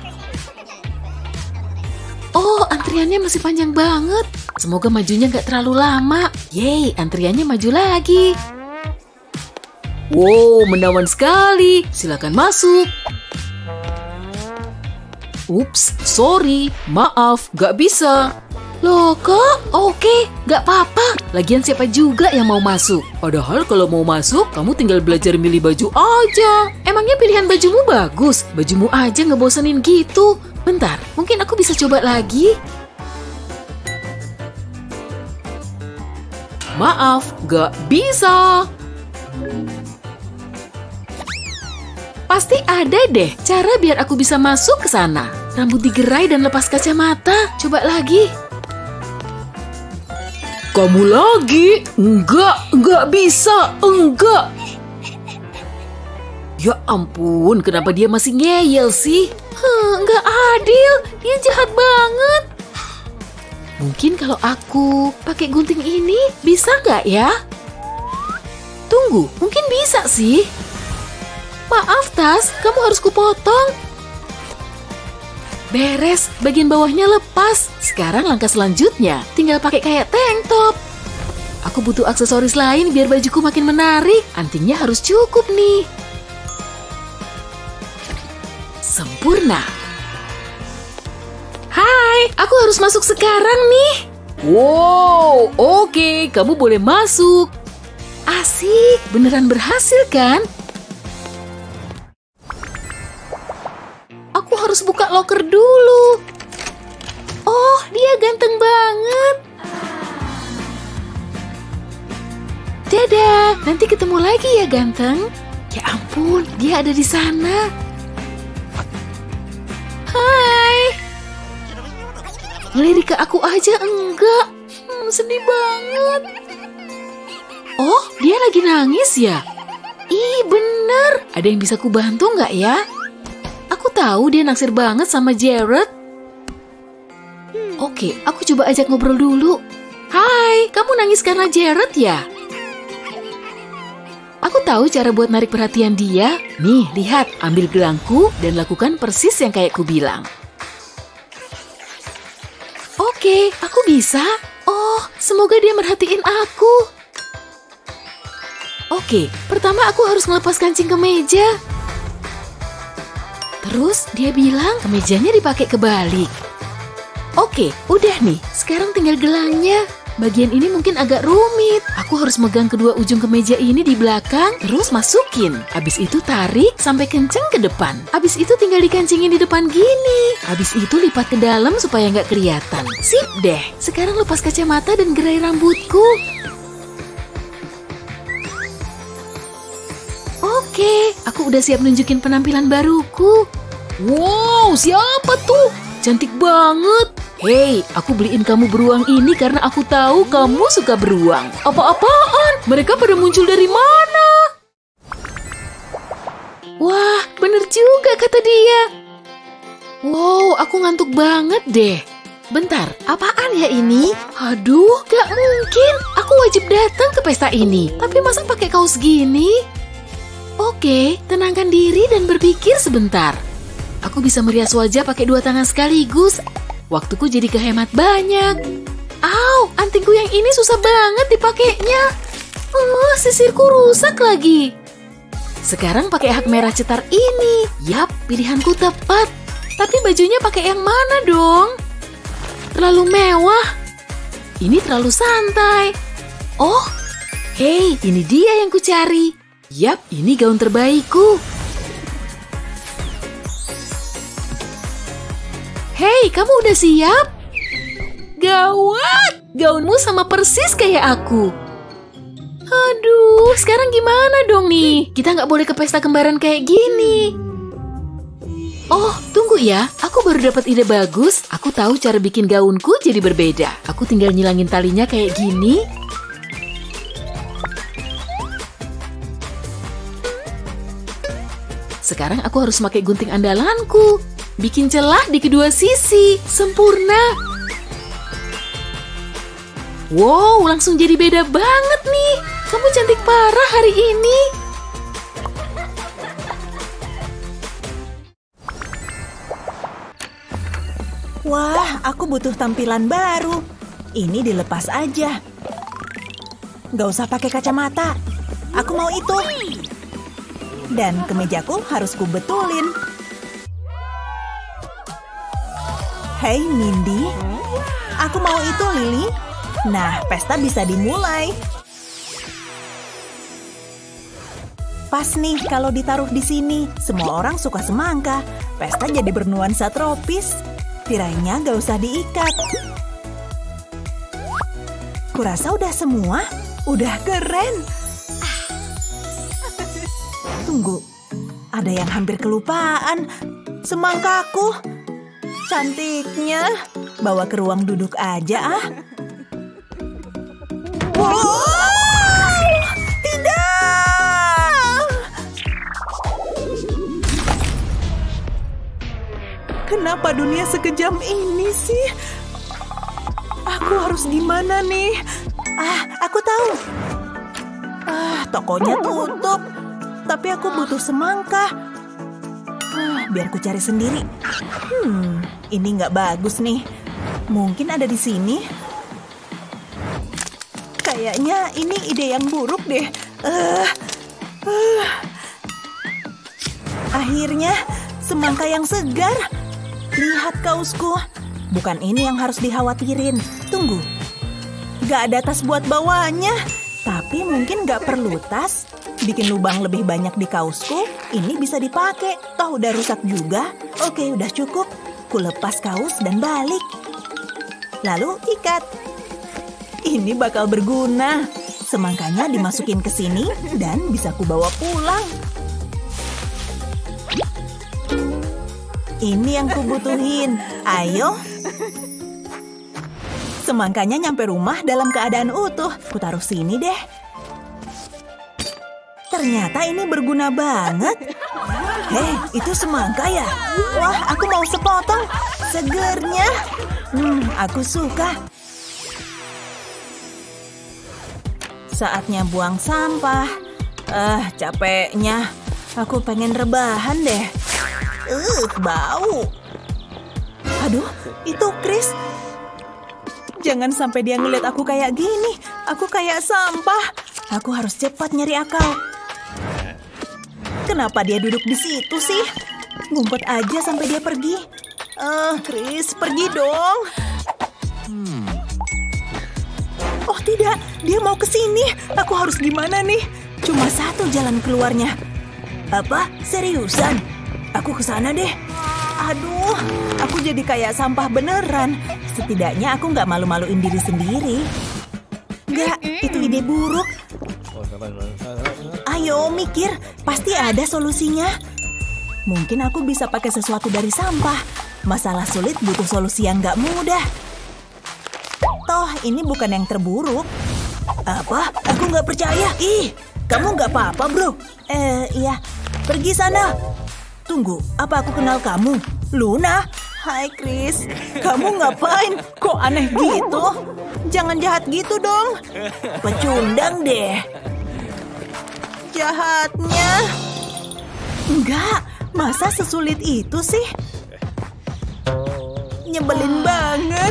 Oh, antriannya masih panjang banget. Semoga majunya nggak terlalu lama. Yeay, antriannya maju lagi. Wow, menawan sekali. Silakan masuk. Ups, sorry. Maaf, gak bisa. Loh kok? Oke, gak apa-apa. Lagian siapa juga yang mau masuk? Padahal kalau mau masuk, kamu tinggal belajar milih baju aja. Emangnya pilihan bajumu bagus? Bajumu aja ngebosenin gitu. Bentar, mungkin aku bisa coba lagi. Maaf, gak bisa. Pasti ada deh cara biar aku bisa masuk ke sana. rambut digerai dan lepas kacamata. Coba lagi. Kamu lagi? Enggak, enggak bisa, enggak. Ya ampun, kenapa dia masih ngeyel sih? Huh, nggak adil, dia jahat banget. Mungkin kalau aku pakai gunting ini, bisa nggak ya? Tunggu, mungkin bisa sih. Maaf Tas, kamu harus kupotong. Beres, bagian bawahnya lepas. Sekarang langkah selanjutnya, tinggal pakai kayak tank top. Aku butuh aksesoris lain biar bajuku makin menarik. Antingnya harus cukup nih. Sempurna. Hai, aku harus masuk sekarang nih. Wow, oke, kamu boleh masuk. Asik, beneran berhasil kan? Aku harus buka loker dulu. Oh, dia ganteng banget. Dadah, nanti ketemu lagi ya ganteng. Ya ampun, dia ada di sana. Hai. Ngelirik ke aku aja enggak. Hmm, sedih banget. Oh, dia lagi nangis ya? Ih, bener. Ada yang bisa ku bantu nggak ya? Aku tahu dia naksir banget sama Jared. Oke, aku coba ajak ngobrol dulu. Hai, kamu nangis karena Jared ya? Aku tahu cara buat narik perhatian dia. Nih, lihat, ambil gelangku dan lakukan persis yang kayak ku bilang. Oke, aku bisa. Oh, semoga dia merhatiin aku. Oke, pertama aku harus ngelepas kancing kemeja. Terus dia bilang kemejanya dipakai kebalik. Oke, udah nih. Sekarang tinggal gelangnya. Bagian ini mungkin agak rumit. Aku harus megang kedua ujung kemeja ini di belakang, terus masukin. Abis itu tarik sampai kenceng ke depan. Abis itu tinggal dikancingin di depan gini. Abis itu lipat ke dalam supaya nggak kelihatan. Sip deh. Sekarang lepas kacamata dan gerai rambutku. Oke, aku udah siap nunjukin penampilan baruku. Wow, siapa tuh? Cantik banget. Hei, aku beliin kamu beruang ini karena aku tahu kamu suka beruang. Apa-apaan? Mereka pada muncul dari mana? Wah, bener juga kata dia. Wow, aku ngantuk banget deh. Bentar, apaan ya ini? Aduh, gak mungkin. Aku wajib datang ke pesta ini. Tapi masa pakai kaos gini? Oke, tenangkan diri dan berpikir sebentar. Aku bisa merias wajah pakai dua tangan sekaligus. Waktuku jadi kehemat banyak. Au, antingku yang ini susah banget dipakainya. Oh, sisirku rusak lagi. Sekarang pakai hak merah cetar ini. Yap, pilihanku tepat. Tapi bajunya pakai yang mana dong? Terlalu mewah. Ini terlalu santai. Oh, hei, ini dia yang kucari. Yap, ini gaun terbaikku. Hei, kamu udah siap? Gawat! Gaunmu sama persis kayak aku. Aduh, sekarang gimana dong nih? Kita nggak boleh ke pesta kembaran kayak gini. Oh, tunggu ya. Aku baru dapat ide bagus. Aku tahu cara bikin gaunku jadi berbeda. Aku tinggal nyilangin talinya kayak gini. Sekarang aku harus pakai gunting andalanku. Bikin celah di kedua sisi. Sempurna. Wow, langsung jadi beda banget nih. Kamu cantik parah hari ini. Wah, aku butuh tampilan baru. Ini dilepas aja. Gak usah pakai kacamata. Aku mau itu. Dan kemejaku harus kubetulin. Hei Mindy, aku mau itu Lily. Nah, pesta bisa dimulai. Pas nih kalau ditaruh di sini. Semua orang suka semangka. Pesta jadi bernuansa tropis. Tirainya gak usah diikat. Kurasa udah semua. Udah keren. Tunggu, ada yang hampir kelupaan. Semangkaku. Cantiknya. Bawa ke ruang duduk aja ah. Wow! Tidak! Kenapa dunia sekejam ini sih? Aku harus gimana nih? Ah, aku tahu. Ah, tokonya tutup. Tapi aku butuh semangka. Ah, biar ku cari sendiri. Hmm, ini nggak bagus nih. Mungkin ada di sini. Kayaknya ini ide yang buruk deh. Uh, uh. Akhirnya, semangka yang segar. Lihat kausku. Bukan ini yang harus dikhawatirin. Tunggu. Gak ada tas buat bawanya. Tapi mungkin gak perlu tas. Bikin lubang lebih banyak di kausku. Ini bisa dipakai. Toh udah rusak juga. Oke, udah cukup. Ku lepas kaus dan balik. Lalu ikat. Ini bakal berguna. Semangkanya dimasukin ke sini dan bisa ku bawa pulang. Ini yang kubutuhin. Ayo. Semangkanya nyampe rumah dalam keadaan utuh. Ku taruh sini deh. Ternyata ini berguna banget. Hei, itu semangka ya? Wah, aku mau sepotong. Segernya. Hmm, aku suka. Saatnya buang sampah. Eh, capeknya. Aku pengen rebahan deh. Uh, bau. Aduh, itu Chris. Jangan sampai dia ngeliat aku kayak gini. Aku kayak sampah. Aku harus cepat nyari akal. Kenapa dia duduk di situ sih? Ngumpet aja sampai dia pergi. Eh, uh, Chris, pergi dong. Hmm. Oh tidak, dia mau ke sini. Aku harus gimana nih? Cuma satu jalan keluarnya. Apa? Seriusan? Aku ke sana deh. Aduh, aku jadi kayak sampah beneran. Setidaknya aku nggak malu-maluin diri sendiri. Nggak, itu ide buruk. Ayo mikir, pasti ada solusinya. Mungkin aku bisa pakai sesuatu dari sampah. Masalah sulit butuh solusi yang nggak mudah. Toh, ini bukan yang terburuk. Apa? Aku nggak percaya. Ih, kamu nggak apa-apa, bro. Eh, iya. Pergi sana. Tunggu, apa aku kenal kamu? Luna? Hai, Chris. Kamu ngapain? Kok aneh gitu? Jangan jahat gitu dong. Pecundang deh. Jahatnya. Enggak, masa sesulit itu sih? Nyebelin banget.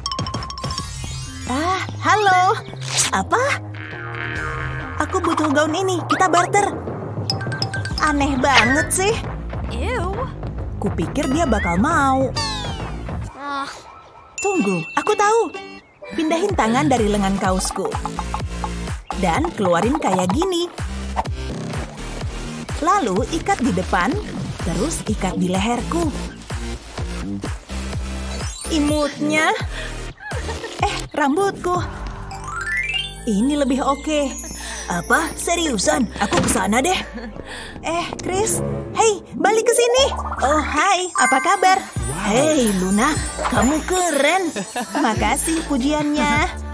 Ah, halo. Apa? Aku butuh gaun ini, kita barter. Aneh banget sih. Ew. Kupikir dia bakal mau. Tunggu, aku tahu. Pindahin tangan dari lengan kausku. Dan keluarin kayak gini. Lalu ikat di depan, terus ikat di leherku. Imutnya. Eh, rambutku. Ini lebih oke. Apa? Seriusan? Aku kesana deh. Eh, Chris. Hei, balik ke sini. Oh, hai. Apa kabar? Hei, Luna. Kamu keren. Makasih pujiannya.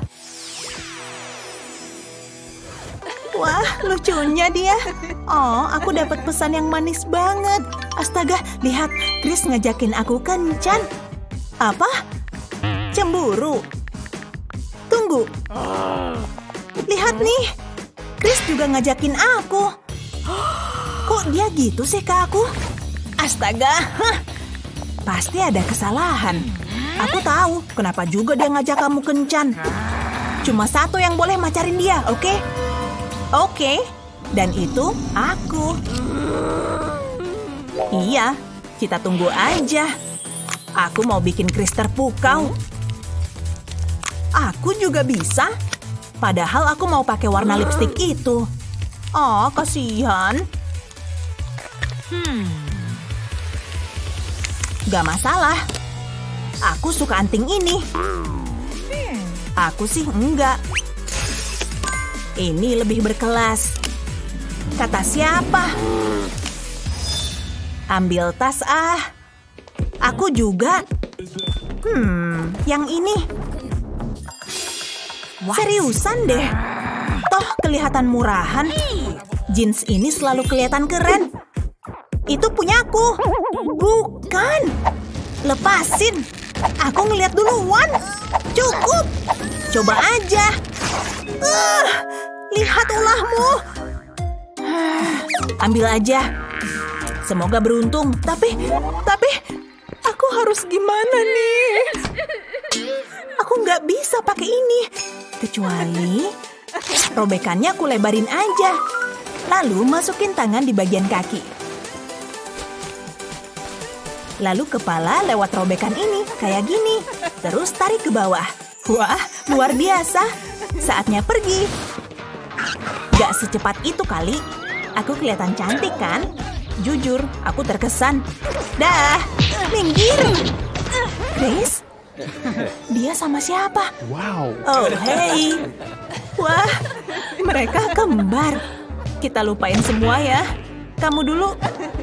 Wah, lucunya dia. Oh, aku dapat pesan yang manis banget. Astaga, lihat. Chris ngajakin aku kencan. Apa? Cemburu. Tunggu. Lihat nih. Chris juga ngajakin aku. Kok dia gitu sih ke aku? Astaga. Hah. Pasti ada kesalahan. Aku tahu kenapa juga dia ngajak kamu kencan. Cuma satu yang boleh macarin dia, oke? Okay? Oke. Okay. Dan itu aku. Iya, kita tunggu aja. Aku mau bikin Chris terpukau. Aku juga bisa. Padahal aku mau pakai warna lipstik itu. Oh, kasihan. Hmm. Gak masalah. Aku suka anting ini. Aku sih enggak. Ini lebih berkelas. Kata siapa? Ambil tas ah. Aku juga. Hmm, yang ini. Seriusan deh. Toh kelihatan murahan. Jeans ini selalu kelihatan keren. Itu punyaku. Bukan. Lepasin. Aku ngeliat duluan. Cukup. Coba aja. Uh, lihat ulahmu. Ambil aja. Semoga beruntung. Tapi, tapi, aku harus gimana nih? Aku nggak bisa pakai ini. Kecuali, robekannya aku lebarin aja. Lalu masukin tangan di bagian kaki. Lalu kepala lewat robekan ini, kayak gini. Terus tarik ke bawah. Wah, luar biasa. Saatnya pergi. Gak secepat itu kali. Aku kelihatan cantik kan? Jujur, aku terkesan. Dah, minggir. Grace? Dia sama siapa? Wow. Oh, hey. Wah, mereka kembar. Kita lupain semua ya. Kamu dulu.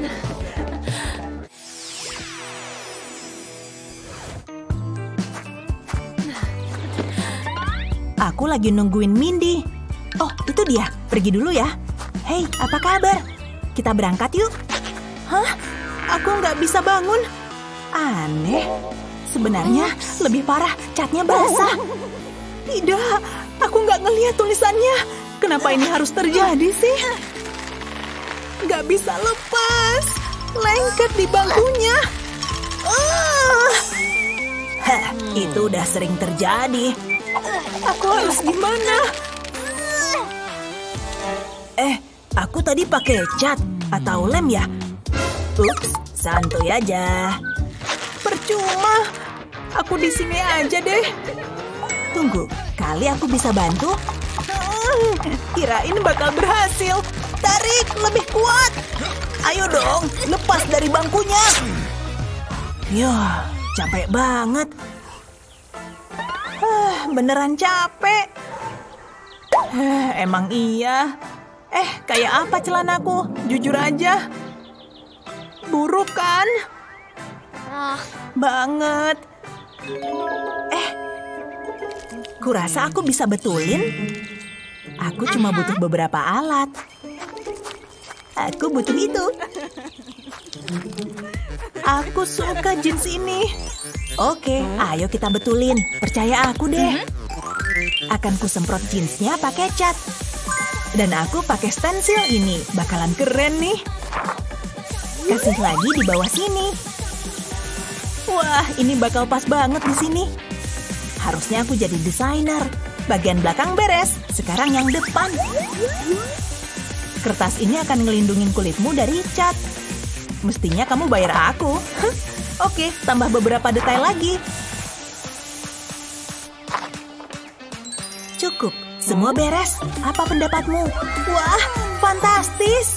Aku lagi nungguin Mindy. Oh, itu dia. Pergi dulu ya. Hei, apa kabar? Kita berangkat yuk. Hah? Aku nggak bisa bangun. Aneh. Sebenarnya lebih parah, catnya basah. Tidak, aku nggak ngeliat tulisannya. Kenapa ini harus terjadi sih? Nggak bisa lepas. Lengket di bangkunya. Uh. Hah, itu udah sering terjadi. Aku harus gimana? Eh, aku tadi pakai cat atau lem ya? Ups, santuy aja. Percuma. Aku di sini aja deh. Tunggu, kali aku bisa bantu? Hmm, kirain bakal berhasil. Tarik lebih kuat. Ayo dong, lepas dari bangkunya. Yah, capek banget. Huh, beneran capek. Huh, emang iya. Eh, kayak apa celanaku? Jujur aja. Buruk kan? Banget. Eh, kurasa aku bisa betulin. Aku cuma butuh beberapa alat. Aku butuh itu. Aku suka jeans ini. Oke, ayo kita betulin. Percaya aku deh. Akan kusemprot jeansnya pakai cat. Dan aku pakai stensil ini. Bakalan keren nih. Kasih lagi di bawah sini. Wah, ini bakal pas banget di sini. Harusnya aku jadi desainer. Bagian belakang beres, sekarang yang depan. Kertas ini akan ngelindungin kulitmu dari cat. Mestinya kamu bayar aku. Oke, tambah beberapa detail lagi. Cukup, semua beres. Apa pendapatmu? Wah, fantastis.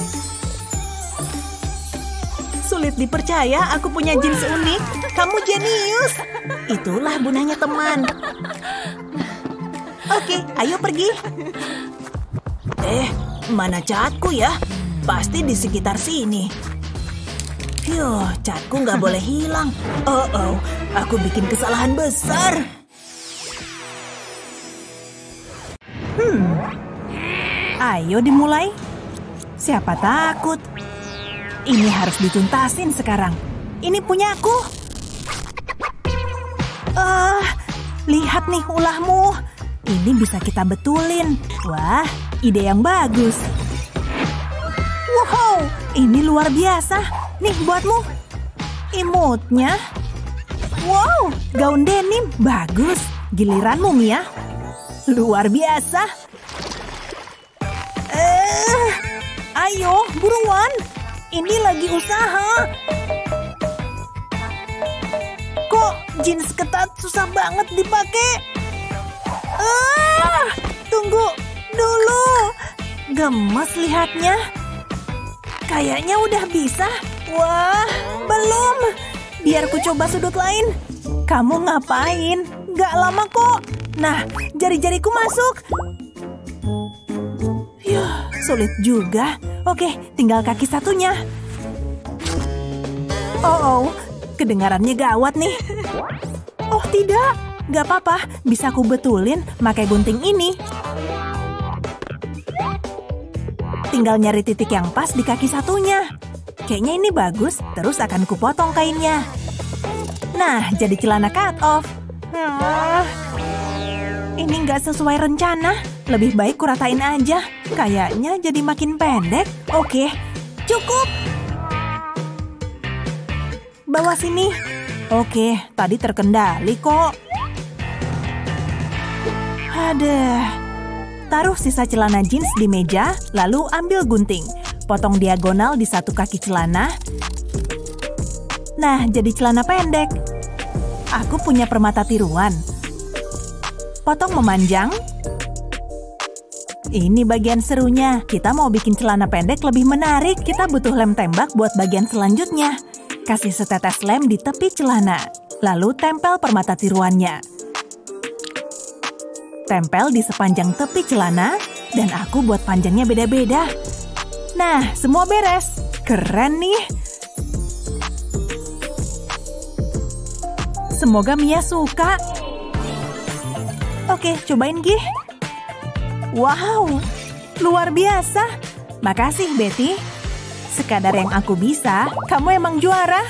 Sulit dipercaya aku punya jeans unik. Kamu jenius. Itulah gunanya teman. Oke, ayo pergi. Eh, mana catku ya? Pasti di sekitar sini. Yuh, catku nggak boleh hilang. Oh, oh, aku bikin kesalahan besar. Hmm, ayo dimulai. Siapa takut? Ini harus dituntasin sekarang. Ini punyaku. Ah, uh, lihat nih ulahmu. Ini bisa kita betulin. Wah, ide yang bagus. Wow, ini luar biasa. Nih buatmu. Imutnya. Wow, gaun denim. Bagus. Giliranmu, Mia. Luar biasa. Eh, ayo, buruan. Ini lagi usaha. Kok jeans ketat susah banget dipakai? Ah, tunggu dulu. Gemes lihatnya. Kayaknya udah bisa. Wah, belum. Biar ku coba sudut lain. Kamu ngapain? Gak lama kok. Nah, jari-jariku masuk. Yuh, sulit juga. Oke, tinggal kaki satunya. Oh, oh, kedengarannya gawat nih. Oh tidak, gak apa-apa. Bisa aku betulin pakai gunting ini. Tinggal nyari titik yang pas di kaki satunya. Kayaknya ini bagus, terus akan kupotong kainnya. Nah, jadi celana cut off. Hmm, ini nggak sesuai rencana. Lebih baik kuratain aja. Kayaknya jadi makin pendek. Oke, cukup. Bawa sini. Oke, tadi terkendali kok. Aduh. Taruh sisa celana jeans di meja, lalu ambil gunting. Potong diagonal di satu kaki celana. Nah, jadi celana pendek. Aku punya permata tiruan. Potong memanjang. Ini bagian serunya. Kita mau bikin celana pendek lebih menarik. Kita butuh lem tembak buat bagian selanjutnya. Kasih setetes lem di tepi celana. Lalu tempel permata tiruannya. Tempel di sepanjang tepi celana. Dan aku buat panjangnya beda-beda. Nah, semua beres. Keren nih. Semoga Mia suka. Oke, cobain Gih. Wow, luar biasa. Makasih, Betty. Sekadar yang aku bisa, kamu emang juara.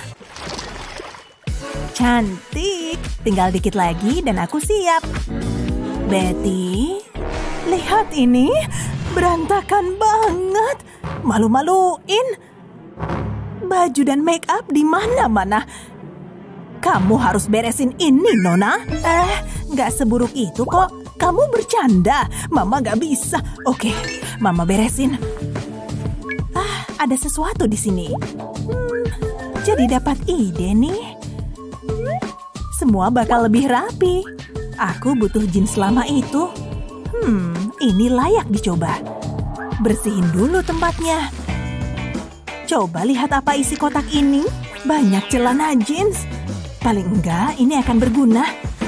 Cantik. Tinggal dikit lagi dan aku siap. Betty, lihat ini. Berantakan banget. Malu-maluin. Baju dan make up di mana-mana. Kamu harus beresin ini, Nona. Eh, nggak seburuk itu kok. Kamu bercanda. Mama nggak bisa. Oke, Mama beresin. Ah, ada sesuatu di sini. Hmm, jadi dapat ide nih. Semua bakal lebih rapi. Aku butuh jeans lama itu. Hmm, ini layak dicoba. Bersihin dulu tempatnya. Coba lihat apa isi kotak ini. Banyak celana jeans. Paling enggak, ini akan berguna.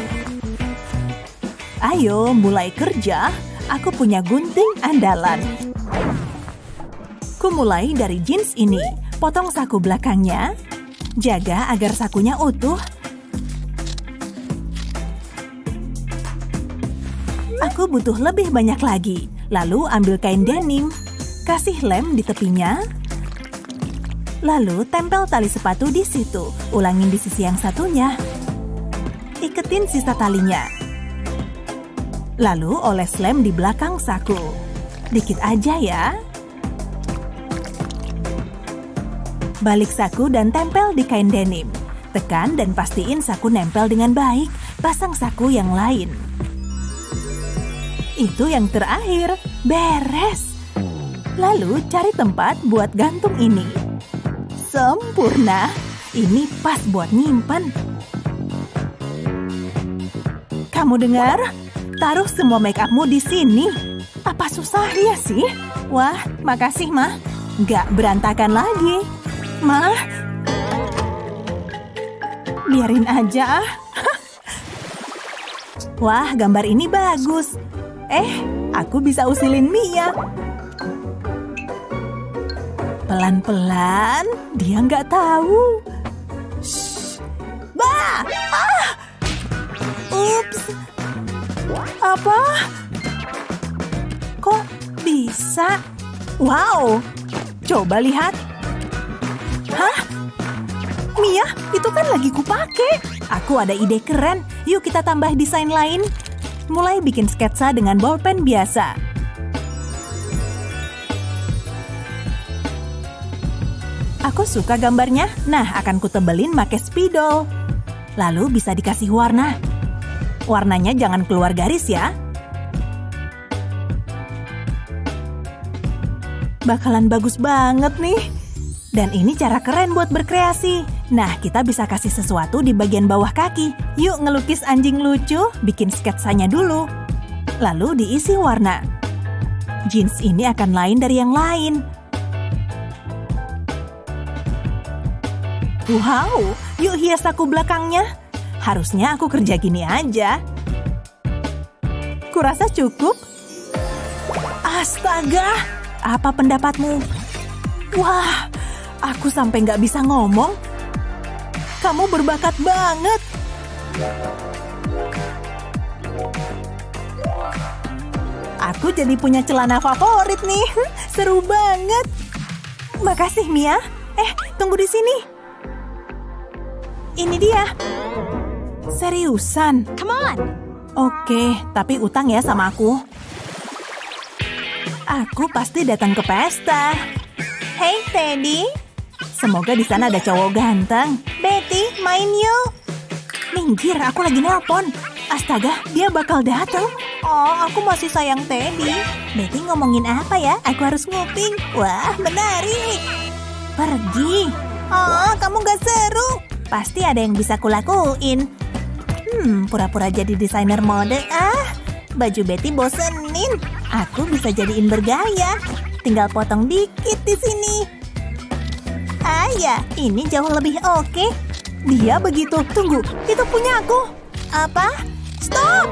Ayo, mulai kerja. Aku punya gunting andalan. Ku mulai dari jeans ini. Potong saku belakangnya. Jaga agar sakunya utuh. Aku butuh lebih banyak lagi. Lalu ambil kain denim. Kasih lem di tepinya. Lalu tempel tali sepatu di situ. Ulangin di sisi yang satunya. Iketin sisa talinya. Lalu oles lem di belakang saku. Dikit aja ya. Balik saku dan tempel di kain denim. Tekan dan pastiin saku nempel dengan baik. Pasang saku yang lain. Itu yang terakhir. Beres. Lalu cari tempat buat gantung ini. Sempurna. Ini pas buat nyimpan. Kamu dengar? Taruh semua make upmu di sini. Apa susahnya sih? Wah, makasih, Ma. Nggak berantakan lagi. Ma, biarin aja. Wah, gambar ini bagus. Eh, aku bisa usilin Mia. Pelan-pelan, dia nggak tahu. Shh. Bah! Ah! Ups. Apa? Kok bisa? Wow! Coba lihat. Hah? Mia, itu kan lagi kupake. Aku ada ide keren. Yuk kita tambah desain lain. Mulai bikin sketsa dengan bolpen biasa. Aku suka gambarnya. Nah, akan kutebelin pakai spidol. Lalu bisa dikasih warna. Warnanya jangan keluar garis ya. Bakalan bagus banget nih. Dan ini cara keren buat berkreasi. Nah, kita bisa kasih sesuatu di bagian bawah kaki. Yuk ngelukis anjing lucu, bikin sketsanya dulu. Lalu diisi warna. Jeans ini akan lain dari yang lain. Wow, yuk hias saku belakangnya. Harusnya aku kerja gini aja. Kurasa cukup. Astaga, apa pendapatmu? Wah, aku sampai nggak bisa ngomong. kamu berbakat banget. Aku jadi punya celana favorit nih. Seru banget. Makasih, Mia. Eh, tunggu di sini. Ini dia. Seriusan? Come on. Oke, tapi utang ya sama aku. Aku pasti datang ke pesta. Hey, Teddy. Semoga di sana ada cowok ganteng. Betty, main yuk. Minggir, aku lagi nelpon. Astaga, dia bakal datang. Oh, aku masih sayang Teddy. Betty ngomongin apa ya? Aku harus nguping. Wah, menarik. Pergi. Oh, kamu gak seru. Pasti ada yang bisa kulakuin. Hmm, pura-pura jadi desainer mode. Ah, baju Betty bosenin. Aku bisa jadiin bergaya. Tinggal potong dikit di sini. Ah ya, ini jauh lebih oke. Dia begitu. Tunggu, itu punya aku. Apa? Stop!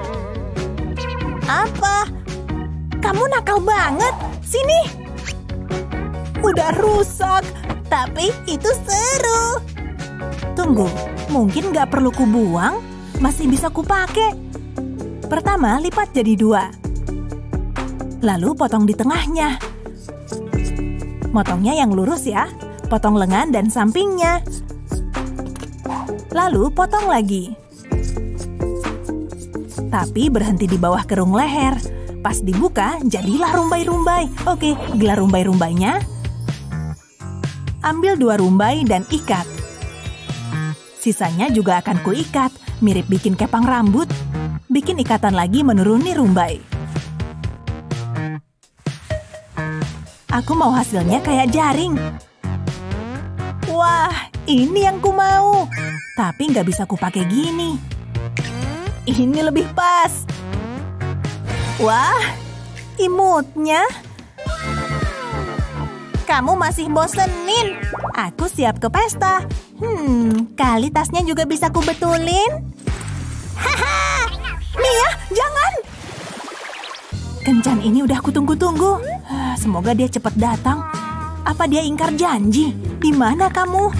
Apa? Kamu nakal banget. Sini. Udah rusak, tapi itu seru. Tunggu, mungkin nggak perlu kubuang, masih bisa kupake. Pertama, lipat jadi dua. Lalu potong di tengahnya. Motongnya yang lurus ya. Potong lengan dan sampingnya. Lalu potong lagi. Tapi berhenti di bawah kerung leher. Pas dibuka, jadilah rumbai-rumbai. Oke, gelar rumbai-rumbainya. Ambil dua rumbai dan ikat. Sisanya juga akan kuikat, mirip bikin kepang rambut. Bikin ikatan lagi menuruni rumbai. Aku mau hasilnya kayak jaring. Wah, ini yang ku mau. Tapi nggak bisa kupakai gini. Ini lebih pas. Wah, imutnya. Kamu masih bosenin. Aku siap ke pesta. Hmm, kali tasnya juga bisa kubetulin. Haha, Mia, jangan. Kencan ini udah kutunggu-tunggu. Semoga dia cepat datang. Apa dia ingkar janji? Di mana kamu?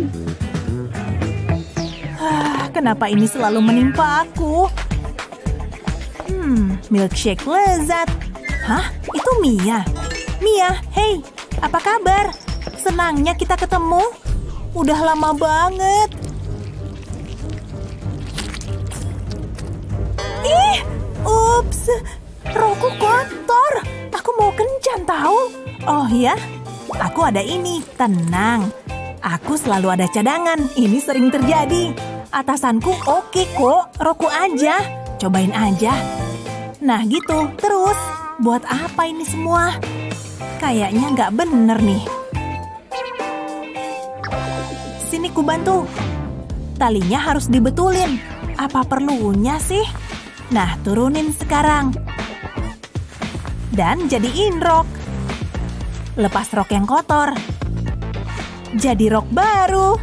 Kenapa ini selalu menimpa aku? Hmm, milkshake lezat. Hah? Itu Mia. Mia, hey, apa kabar? Senangnya kita ketemu. Udah lama banget. Ih, ups. Roku kotor. Aku mau kencan tahu. Oh ya, aku ada ini. Tenang. Aku selalu ada cadangan. Ini sering terjadi. Atasanku oke kok. Roku aja. Cobain aja. Nah gitu. Terus, buat apa ini semua? Kayaknya nggak bener nih. Sini ku bantu. Talinya harus dibetulin. Apa perlunya sih? Nah, turunin sekarang. Dan jadiin rok. Lepas rok yang kotor. Jadi rok baru.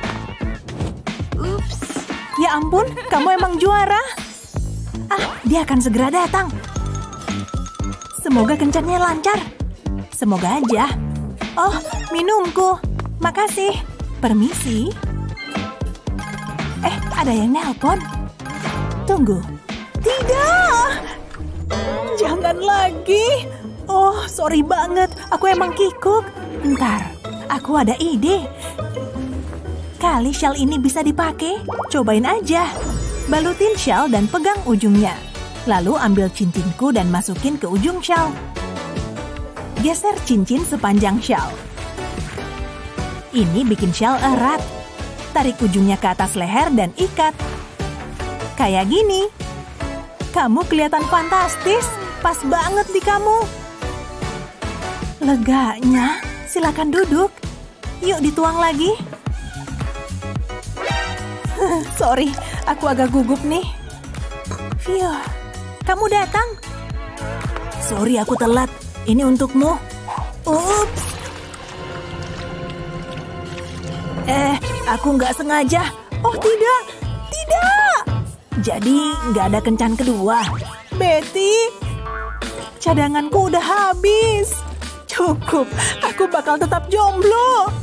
Ups. Ya ampun, kamu emang juara. Ah, dia akan segera datang. Semoga kencannya lancar. Semoga aja. Oh, minumku. Makasih. Permisi. Eh, ada yang nelpon. Tunggu. Tidak. Jangan lagi. Oh, sorry banget. Aku emang kikuk. Ntar, aku ada ide. Kali shawl ini bisa dipakai. Cobain aja. Balutin shawl dan pegang ujungnya. Lalu ambil cincinku dan masukin ke ujung shawl. Geser cincin sepanjang shawl. Ini bikin shawl erat. Tarik ujungnya ke atas leher dan ikat. Kayak gini. Kamu kelihatan fantastis. Pas banget di kamu. Leganya. Silakan duduk. Yuk dituang lagi. Sorry, aku agak gugup nih. Phew, kamu datang? Sorry aku telat. Ini untukmu. Ups. Eh, aku nggak sengaja. Oh tidak, tidak. Jadi nggak ada kencan kedua. Betty, cadanganku udah habis. Cukup, aku bakal tetap jomblo.